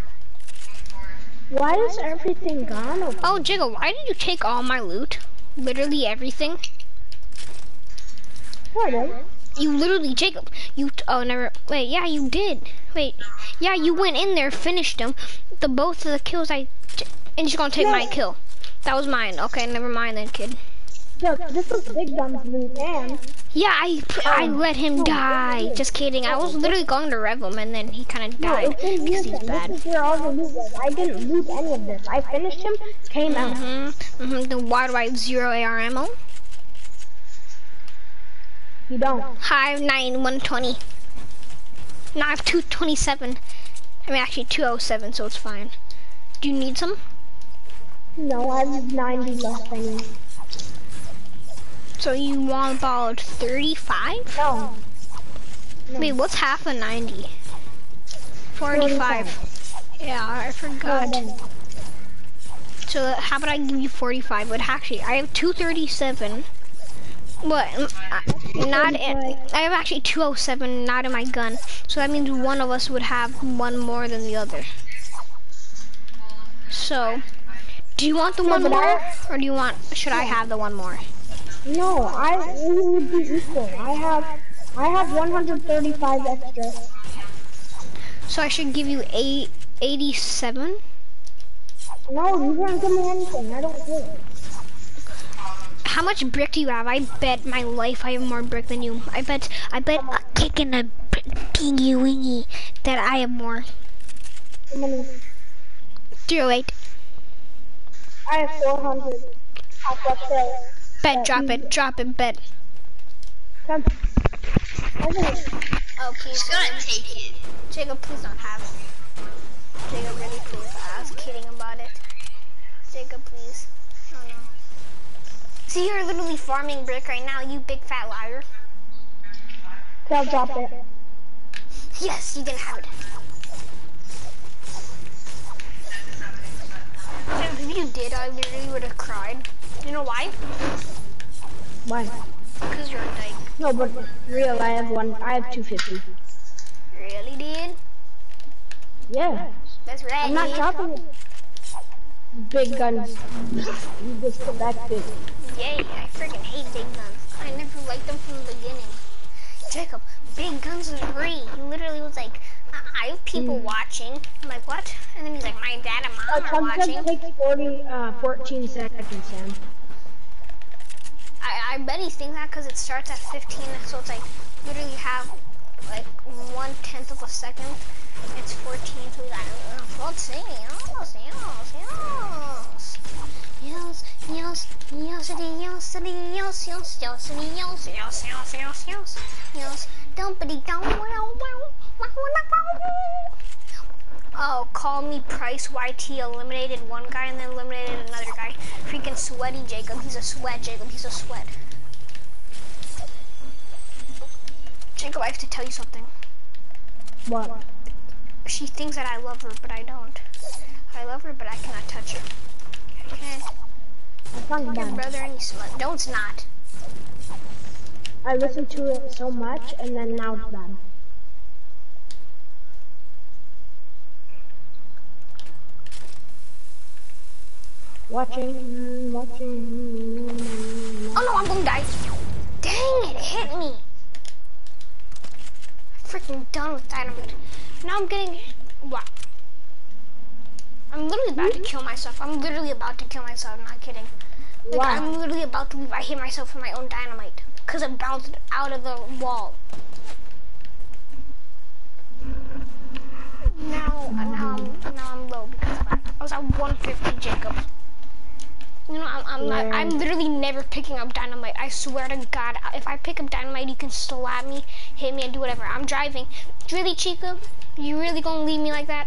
Why is everything gone? Over? Oh, Jigga, why did you take all my loot? Literally everything. What? You literally, Jacob. You oh never. Wait, yeah, you did. Wait, yeah, you went in there, finished them. The both of the kills I, and you're gonna take my kill. That was mine. Okay, never mind then, kid. Yeah, this was Big Gun's loot, and Yeah, I I Um, let him no, die. no, no. Just kidding. I was No, literally going to rev him, and then he kind of no, died it's in because here. he's This bad. is where all the loot was. I didn't loot any of this. I finished him, came out. Mm-hmm. Mm-hmm. Then why do I have zero A R ammo? You don't. I have nine, one twenty. No, I have two twenty-seven. I mean, actually two oh seven, so it's fine. Do you need some? No, I have ninety left than you. So you want about thirty-five? No. no. Wait, what's half of ninety? forty-five. Yeah, I forgot. No, So how about I give you forty-five? But actually, I have two thirty-seven. What? Not in, I have actually two oh seven, not in my gun. So that means one of us would have one more than the other. So, do you want the one more, or do you want? Should I have the one more? No, I we would be equal. I have I have one hundred thirty-five extra. So I should give you eight eighty-seven. No, you can't give me anything. I don't care. How much brick do you have? I bet my life I have more brick than you. I bet I bet a kick and a pingy wingy that I have more. How many? Zero eight. I have four hundred. I'll just say. Bet, drop it, drop it, bet. Come. Okay. Oh, please. Just gotta take it. Jacob, please don't have it. Jacob, really, please. I was kidding about it. Jacob, please. Oh no. See, you're literally farming brick right now, you big fat liar. Okay, I'll drop it. Yes, you didn't have it. If you did, I literally would have cried. You know why? Why? Because you're a dyke. No, but real, I have one. I have two fifty. Really, dude? Yeah. That's right. I'm not dude. dropping it. Big guns. You disconnected. Yay, I freaking hate big guns. I never liked them from the beginning. Jacob, big guns is free. He literally was like, I have people mm. watching. I'm like, what? And then he's like, my dad and mom uh, are watching. It takes forty, uh, fourteen seconds, Sam. I, I bet he's thinking that because it starts at fifteen, so it's like, literally have like one tenth of a second. It's fourteen, so he's like, fourteen, yes, yes, yes. Yes, yes, yes, yes, yes, yes, yes, yes, yes, yes, yes, yes, yes, yes, dumpity dum, wow, wow, wow, wow. Oh, call me Price. Y T eliminated one guy and then eliminated another guy. Freaking sweaty Jacob. He's a sweat, Jacob. He's a sweat. Jacob, I have to tell you something. What? She thinks that I love her, but I don't. I love her, but I cannot touch her. I can't. It's not Your bad. brother and you slut. No, it's not. I listened to it so much, and then now it's bad. Watching, watching. Oh no, I'm gonna die. Dang it, it hit me. I'm freaking done with dynamite. Now I'm getting, wow. I'm literally about to kill myself. I'm literally about to kill myself, not kidding. Like, Wow. I'm literally about to leave. I hit myself with my own dynamite. Because it bounced out of the wall. Now, now, I'm, now I'm low because of that. I was at one fifty, Jacob. You know, I'm, I'm not, I'm literally never picking up dynamite. I swear to God, if I pick up dynamite, you can slap me, hit me, and do whatever. I'm driving. Really, Chica? You really gonna leave me like that?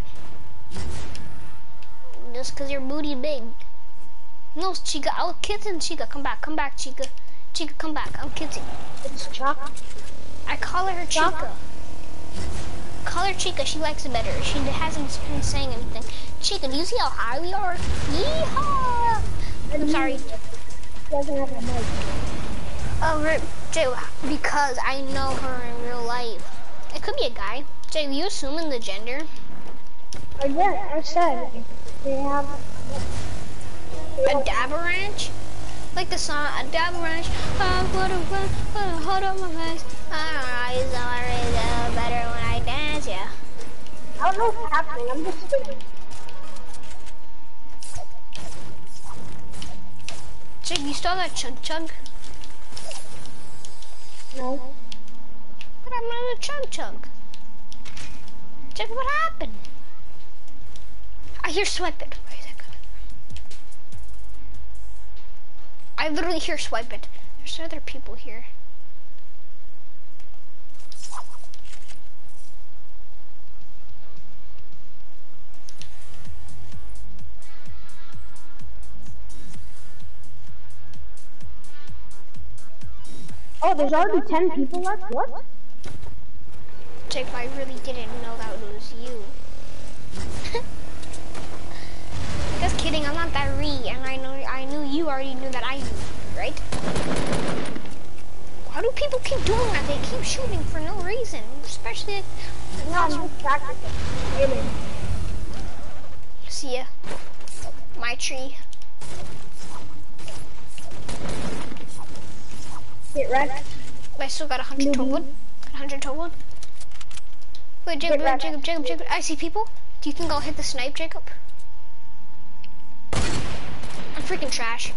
Just cause your booty big. No, Chica, I was kidding, Chica. Come back, come back, Chica. Chica, come back. I'm kidding. It's Chuck. I call her Chica. Call her Chica. She likes it better. She hasn't been saying anything. Chica, do you see how high we are? Yeehaw! I'm sorry. Doesn't have a mic. Oh, Jay, because I know her in real life. It could be a guy. Jay, you assuming the gender? Again, I said they have A dabber ranch? Like the song, a dabber ranch. Oh, what a, what a, what a, hold on my face. Ah, it's already better when I dance, yeah. I don't know what's happening. I'm just kidding. Jake, you still have that chug chug? No. What happened to the chug chug? Jake, what happened? I hear swipe it. Where is it coming from? I literally hear swipe it. There's other people here. Oh, there's already ten people left? What? Jake, I really didn't know that it was you. Just kidding, I'm not that re, and I know I knew you already knew that I knew, right? Why do people keep doing that? They keep shooting for no reason, especially like, No, I'm just practicing. Aiming. see ya. My tree. Get wrecked. I still got a hundred Newbie. total. Got a hundred total. Wait, Jacob, Get wrecked. Jacob, Jacob, Jacob. I see people. Do you think I'll hit the snipe, Jacob? I'm freaking trash.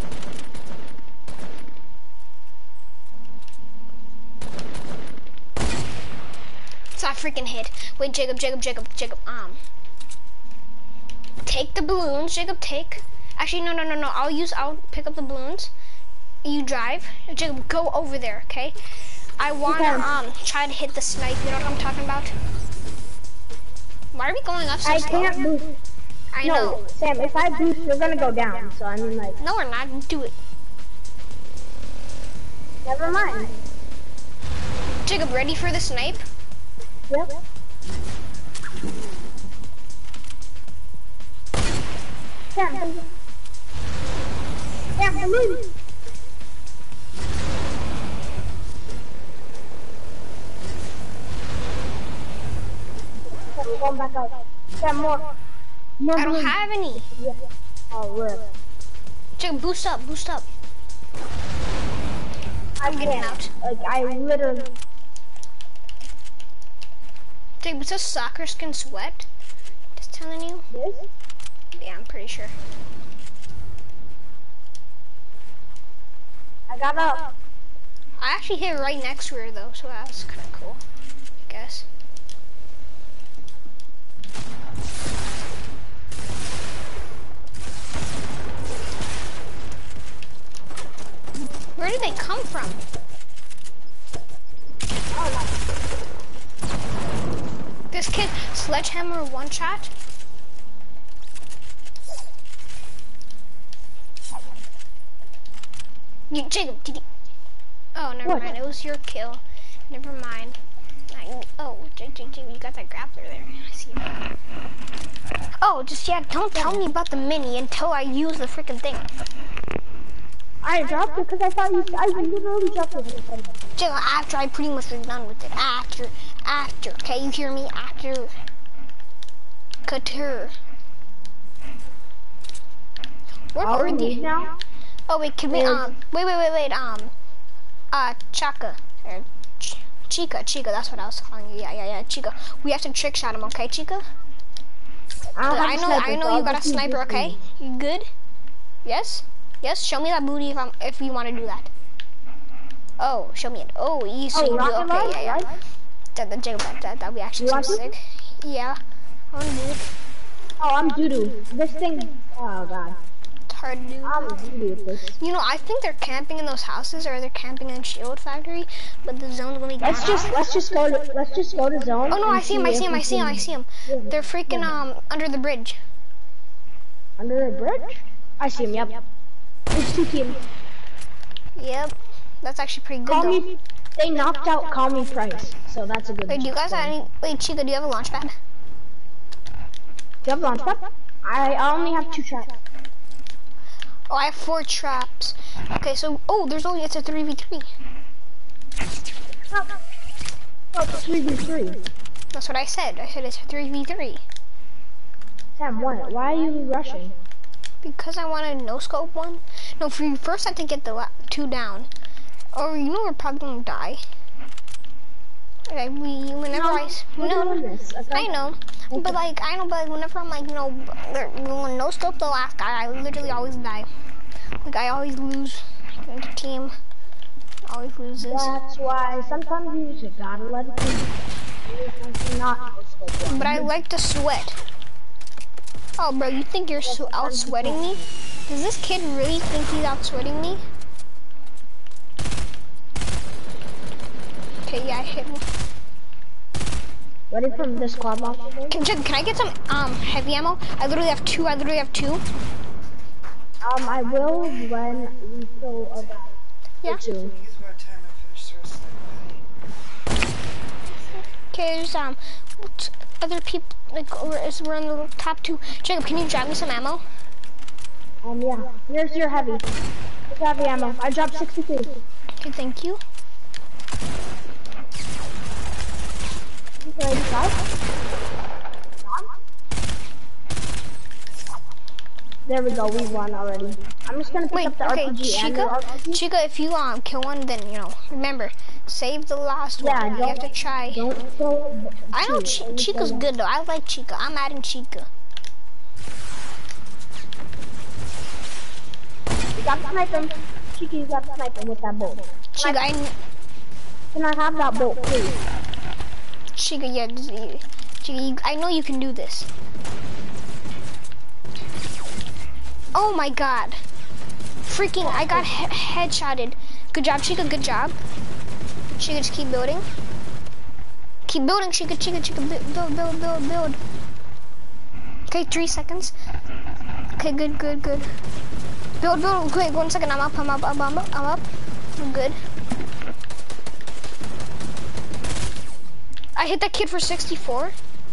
It's not freaking hit. Wait, Jacob, Jacob, Jacob, Jacob. Um, take the balloons, Jacob. Take. Actually, no, no, no, no. I'll use. I'll pick up the balloons. You drive. Jacob, go over there, okay? I wanna Okay. um try to hit the snipe. You know what I'm talking about? Why are we going up so I slow? can't boost. I No, know. Sam, if I boost, you're gonna go down. So I mean, like, No, we're not. Do it. never mind. Jacob, ready for the snipe? Yep. Sam, Sam, balloon. Sam, we're going back out. Sam, more. More I don't balloons. have any. Yeah. Oh, rip. Jacob, boost up, boost up. I'm getting can't. out. Like, I literally. Jacob, it says soccer skin sweat. Just telling you. This? Yeah, I'm pretty sure. I got up. I actually hit right next to her though, so that's kind of cool, I guess. Where did they come from? This kid, sledgehammer one shot. You, Jacob, did you? Oh, never What? mind. It was your kill. Never mind. I, oh, Jake, Jake, Jake, you got that grappler there. I see it. Oh, just yeah. Don't tell me about the mini until I use the freaking thing. I dropped it because I thought you. I literally dropped it. Jacob, after I pretty much was done with it. After, after. Okay, you hear me? After. Couture. Where Are are we they? now? Oh wait, can we um wait wait wait wait um uh Chaka or Ch Chica Chica, that's what I was calling you. Yeah yeah yeah Chica. We have to trick shot him, okay, Chica? I, don't have I a know sniper, I so know I'll you got a just use sniper, this okay? one. You good? Yes? Yes, show me that booty if I'm if you want to do that. Oh, show me it. Oh, you so Oh, you do rocket okay, launch, yeah, yeah. right? That that Jacob that that that'd be actually You so want to? sick. Yeah. I wanna do it. Oh, I'm doo doo. This thing. Oh god. It's hard to do. I'm doo doo at this. You know, I think they're camping in those houses, or they're camping in Shield Factory, but the zone's gonna be Let's gone. just let's just go to let's just go to zone. Oh no, and I see him, I if see him, we I see him, can- I see him. They're freaking um under the bridge. Under the bridge. I see him. Yep. There's two teams. Yep. That's actually pretty good Call though. me. They knocked out Call Me Price, so that's a good. Wait, do you guys have any wait, Chica, do you have a launch pad? Do you have launch pad? I I only have two traps. Oh, I have four traps. Okay, so oh there's only it's a three v three. Oh, it's three v three. That's what I said. I said it's a three v three. Sam, what? Why are you rushing? Because I wanted no scope one. No, for you first I have to get the la two down. Or you know we're probably gonna die. Okay, we whenever No, I s- we're no, doing this, okay? I know, but like I know, but like, whenever I'm like you know like, going no scope the last guy, I literally always die. Like I always lose. The team always loses. That's why sometimes you just gotta let it be. Not but I like to sweat. Oh, bro, you think you're so out sweating me? Does this kid really think he's out sweating me? Okay, yeah, I hit him. Ready from this squad monster? Can, can I get some um heavy ammo? I literally have two. I literally have two. Um, I will when we fill up. Yeah. Two. Okay, there's um other people like we're, we're in the top two. Jacob, can you drop me some ammo? Um, yeah. Here's your heavy. Here's heavy ammo. I dropped sixty-two. Okay, thank you. There we go, we won already. I'm just gonna pick Wait, up the okay, R P G Chica, and the R P G. Chica, if you um kill one, then you know, remember, save the last yeah, one. You have to try. Don't kill. I know Ch Chica's good though. I like Chica. I'm adding Chica. You got to snipe him. Chica, you got to snipe him with that bolt. Chica, I. Can I have that bolt, please? Chica, yeah, Chica, you, I know you can do this. Oh my god. Freaking, I got he headshotted. Good job, Chica, good job. Chica, just keep building. Keep building, Chica, Chica, Chica, build, build, build, build. Okay, three seconds. Okay, good, good, good. Build, build, wait, one second, I'm up, I'm up, I'm up, I'm up. I'm good. I hit that kid for sixty-four.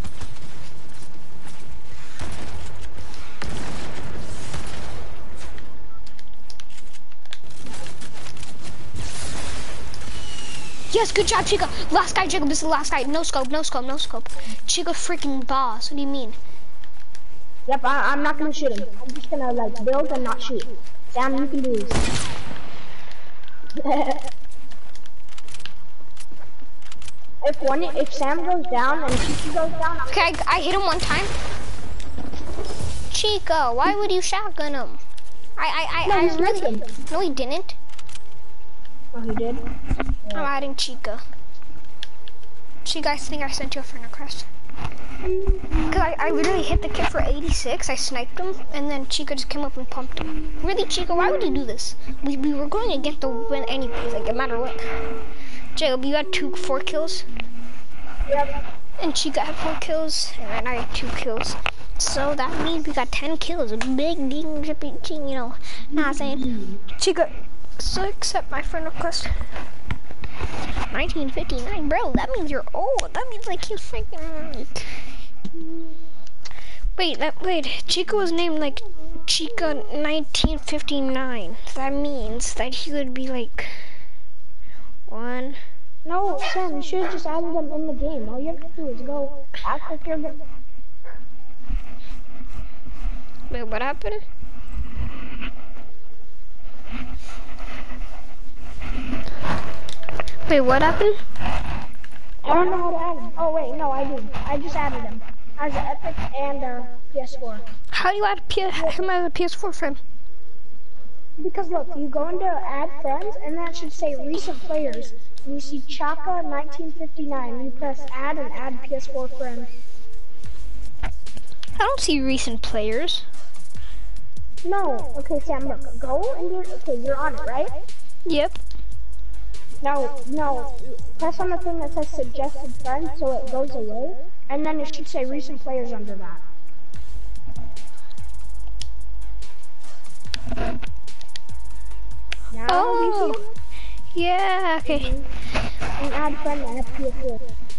Yes, good job, Chica. Last guy, Jacob, this is the last guy. No scope, no scope, no scope. Chica freaking boss, what do you mean? Yep, I, I'm not gonna shoot him. I'm just gonna like build and not shoot. Sam, you can do this. If one, if Sam goes down and Chica goes down, I'm okay, I, I hit him one time. Chica, why would you shotgun him? I, I, I, no, I really. him. No, he didn't. Oh, he did. Yeah. I'm adding Chica. Chica, I think I sent you a friend request. Cause I, I literally hit the kid for eighty-six. I sniped him, and then Chica just came up and pumped him. Really, Chica, why would you do this? We we were going to get the win anyways, like no matter what. Jacob, you had two, four kills. Yep. And Chica had four kills, and then I had two kills. So that means we got ten kills. A big ding, you know. Nah, I'm saying. Chica, so accept my friend request. nineteen fifty-nine, bro. That means you're old. That means like you freaking. Wait, that wait. Chica was named like Chica nineteen fifty-nine. That means that he would be like. One. No, Sam, you should have just added them in the game. All you have to do is go act like you're gonna... Wait, what happened? Wait, what happened? I don't know how to add them. Oh, wait, no, I do. I just added them. As an Epic and a P S four. How do you add a P S four? How do I add a P S four friend? Because look, you go into add friends, and that should say recent players. And you see Chaka nineteen fifty-nine. You press add and add P S four friend. I don't see recent players. No. Okay, Sam, look. Go and you're, okay, you're on it, right? Yep. No, no. Press on the thing that says suggested friends so it goes away. And then it should say recent players under that. Now, oh. you see it? Yeah, okay. Mm-hmm. And add friend and F P S four.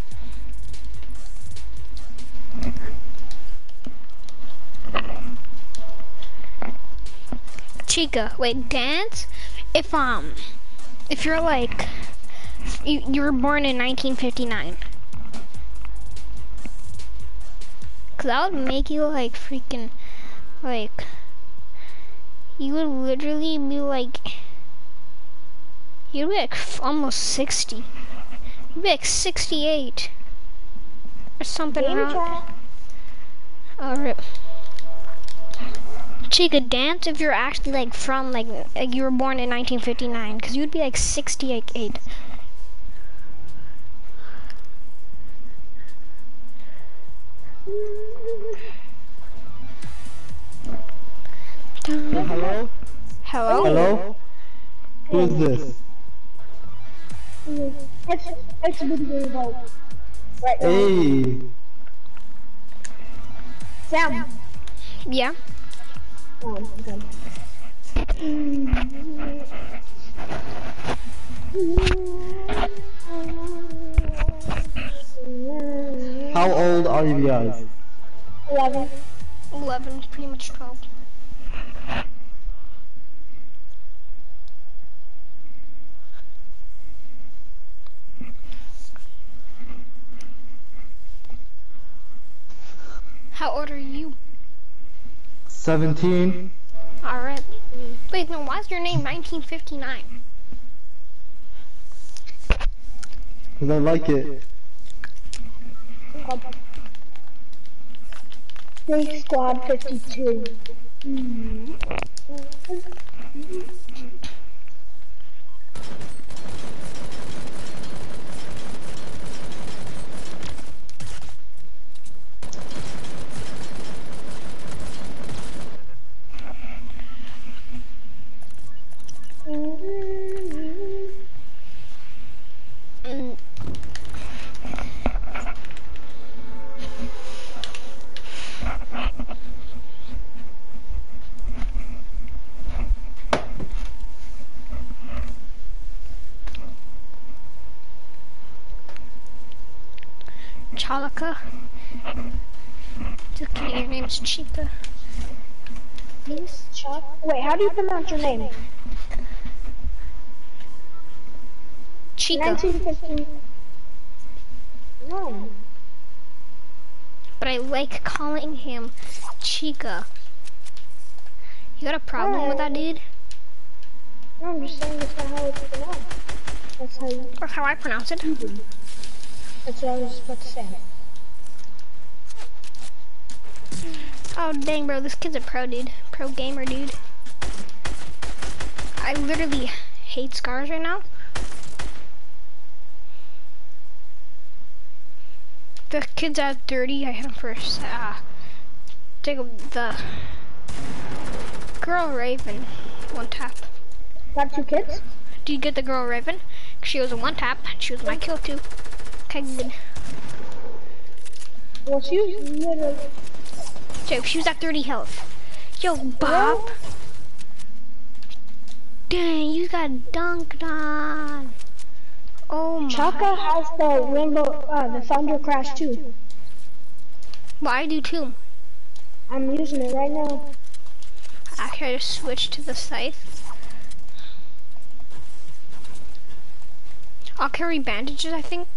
Chica, wait, dance? If, um, if you're like, you, you were born in nineteen fifty-nine. Cause that would make you like freaking, like, you would literally be like, you'd be like almost sixty. You'd be like sixty-eight. Or something Game around. chat. Oh, rip. Chica, dance if you're actually like from like like you were born in nineteen fifty-nine, because you'd be like sixty-eight. Hello? Hello? Hello? Who is this? It's it's a video vote. Right now. Hey. Sam. Yeah. Oh, okay. How old are you guys? Eleven. Eleven, pretty much twelve. How old are you? Seventeen. Alright. Wait, no, why is your name nineteen fifty-nine? Cause I like it. Snake Squad fifty-two. Mm. Mm. Chalaka. Just kidding, your name's Chica. Please, Chuck. Wait, how do you pronounce your name? Chica. nineteen fifteen. No. But I like calling him Chica. You got a problem with that, dude? No, I'm just saying that's not how it's pronounced. That's how you. That's how I pronounce it. That's what I was about to say. Oh dang, bro, this kid's a pro, dude. Pro gamer, dude. I literally hate scars right now. The kid's at thirty. I hit him first. Ah, take the girl Raven. One tap. Got two kids? Do you get the girl Raven? She was a one tap. She was my kill too. Okay, good. Well, she was literally. So she was at thirty health. Yo, Bob. What? Dang, you got dunked on. Oh my. Chaka has the rainbow, uh, the thunder crash too. Well, I do too. I'm using it right now. Actually, I just switched to the scythe. I'll carry bandages, I think.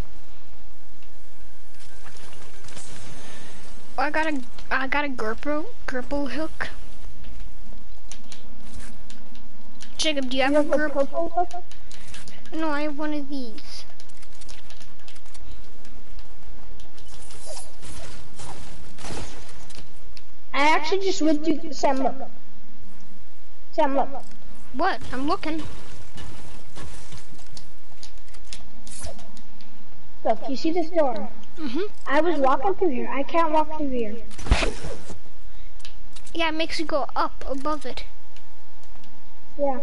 Oh, I got a, I got a grapple, grapple hook. Jacob, do you have You a have a grapple? purple hook? No, I have one of these. I actually just went to Sam. Look. Sam, look. What? I'm looking. Look, you see this door? Mhm. I was walking through here. I can't walk through here. Yeah, it makes you go up above it. Yeah.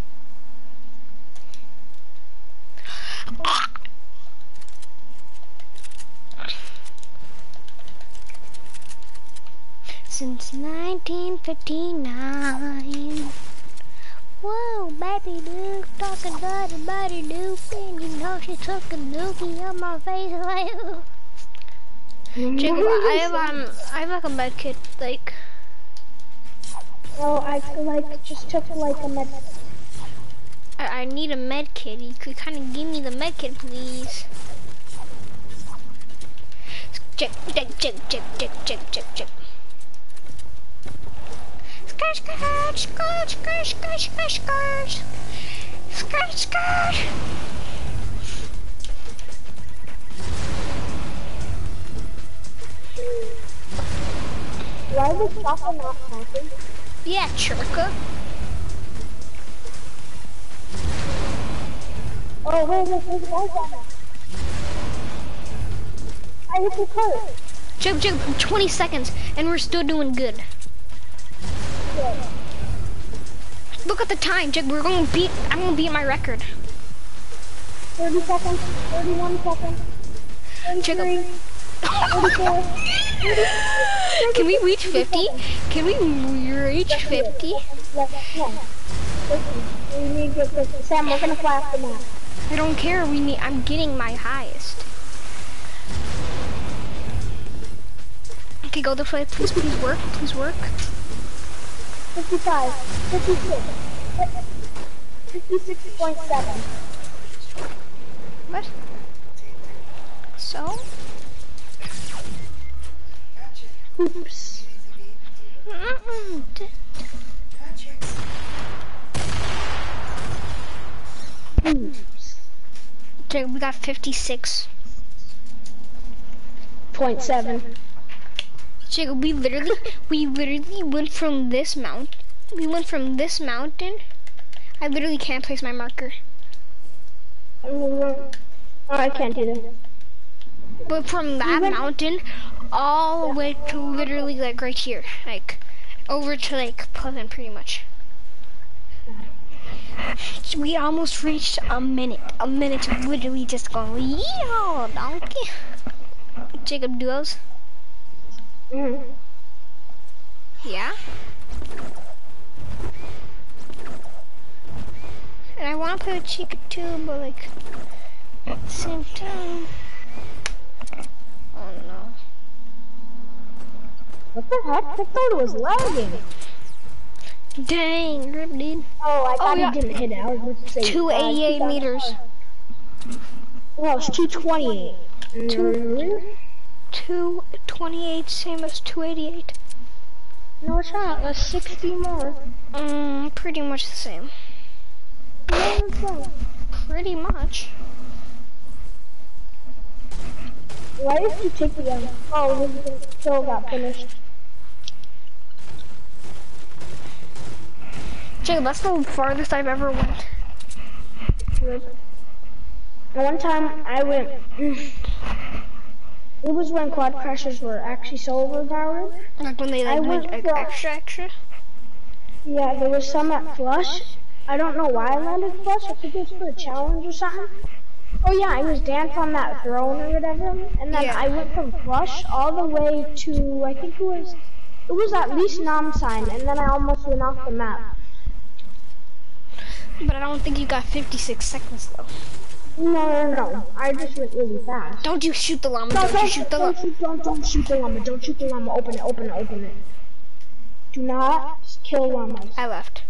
Since nineteen fifty-nine. Whoa, baby dude, talking about a body dude, and you know she took a dookie on my face like. Jacob, I have um, I have like a med kit, like. Oh, I like just took like a med. I, I need a med kit. You could kind of give me the med kit, please. Check, check, check, check, check, check, check, check. Skirt, skirt, skirt, skirt, skirt, skirt, skirt. Skirt, skirt. Why was Papa not talking? Yeah, Churka. Oh, wait, wait, there's guys on there. I hit the cart. Jug, Jug, twenty seconds, and we're still doing good. Good. Look at the time, Jug. We're gonna beat. I'm gonna beat my record. thirty seconds. thirty-one seconds. thirty-three. thirty-four. Can we reach fifty? Can we reach fifty? Yes, no. Listen, we need to get this. Sam, we're gonna fly off the map. I don't care. We need. I'm getting my highest. Okay, go this way. Please, please work. Please work. fifty-five. fifty-six. fifty-six point seven. What? So? Oops. Mm-mm. Oops. Okay, we got fifty-six. Point seven. Jacob, we literally, we literally went from this mount. We went from this mountain. I literally can't place my marker. Oh, I can't do that. But from that mountain, all the way to literally like right here, like over to like Pleasant, pretty much. We almost reached a minute. A minute of literally just going, yeah, donkey. Jacob, duos. Mm. Yeah. And I want to play with Chica too, but like at the same time. Oh no. What the heck? I thought it was lagging. Dang, rip, dude. Oh, I thought Oh, yeah. he didn't hit it. I was going to say two eighty-eight meters. Well, it's two twenty-eight. Two, two twenty-eight, same as two eighty-eight. No, it's not. That's sixty more. Um, pretty much the same. No, it's not. Pretty much. Why did you take the um? Oh, the kill got finished. Jacob, that's the farthest I've ever went. And one time I went. It was when quad crashes were actually so overpowered. Like when they like I went went like, for- extra extra. Yeah, there was some at Flush. I don't know why I landed Flush. I think it was for a challenge or something. Oh yeah, I was dancing on that throne or whatever, and then Yeah. I went from Flush all the way to, I think it was, it was at least Namsign, and then I almost went off the map. But I don't think you got fifty-six seconds though. No, no, no, I just went really fast. Don't you shoot the llama, No, don't, don't, you shoot the don't, llama. shoot, don't, don't shoot the llama, don't shoot the llama, open it, open it, open it. Do not kill llamas. I left.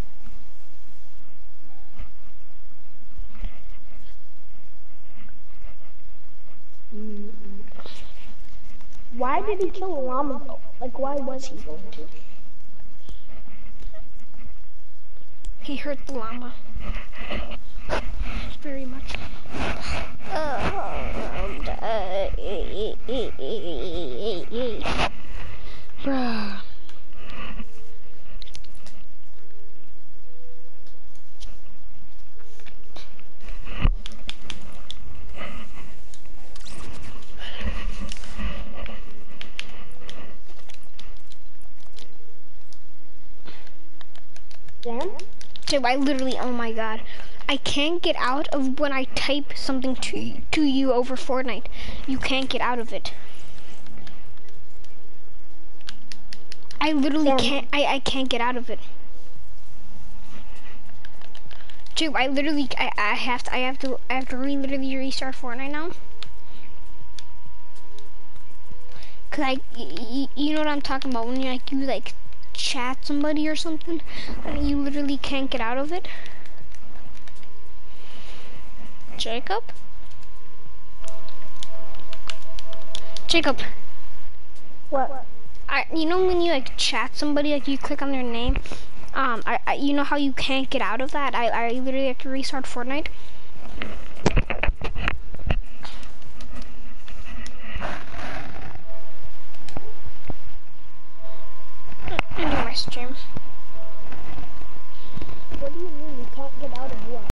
Why did he kill a llama though? Like, why was he going to? He hurt the llama. Very much. Bruh. Sam? So I literally, oh my god. I can't get out of when I type something to to you over Fortnite. You can't get out of it. I literally Sam. can't, I, I can't get out of it. Dude, I literally, I, I have to, I have to, I have to re literally restart Fortnite now. Cause I, y you know what I'm talking about, when you like, you like chat somebody or something, and you literally can't get out of it. Jacob? Jacob. What? I, you know when you like chat somebody, like you click on their name, um, I, I you know how you can't get out of that? I, I literally have to restart Fortnite.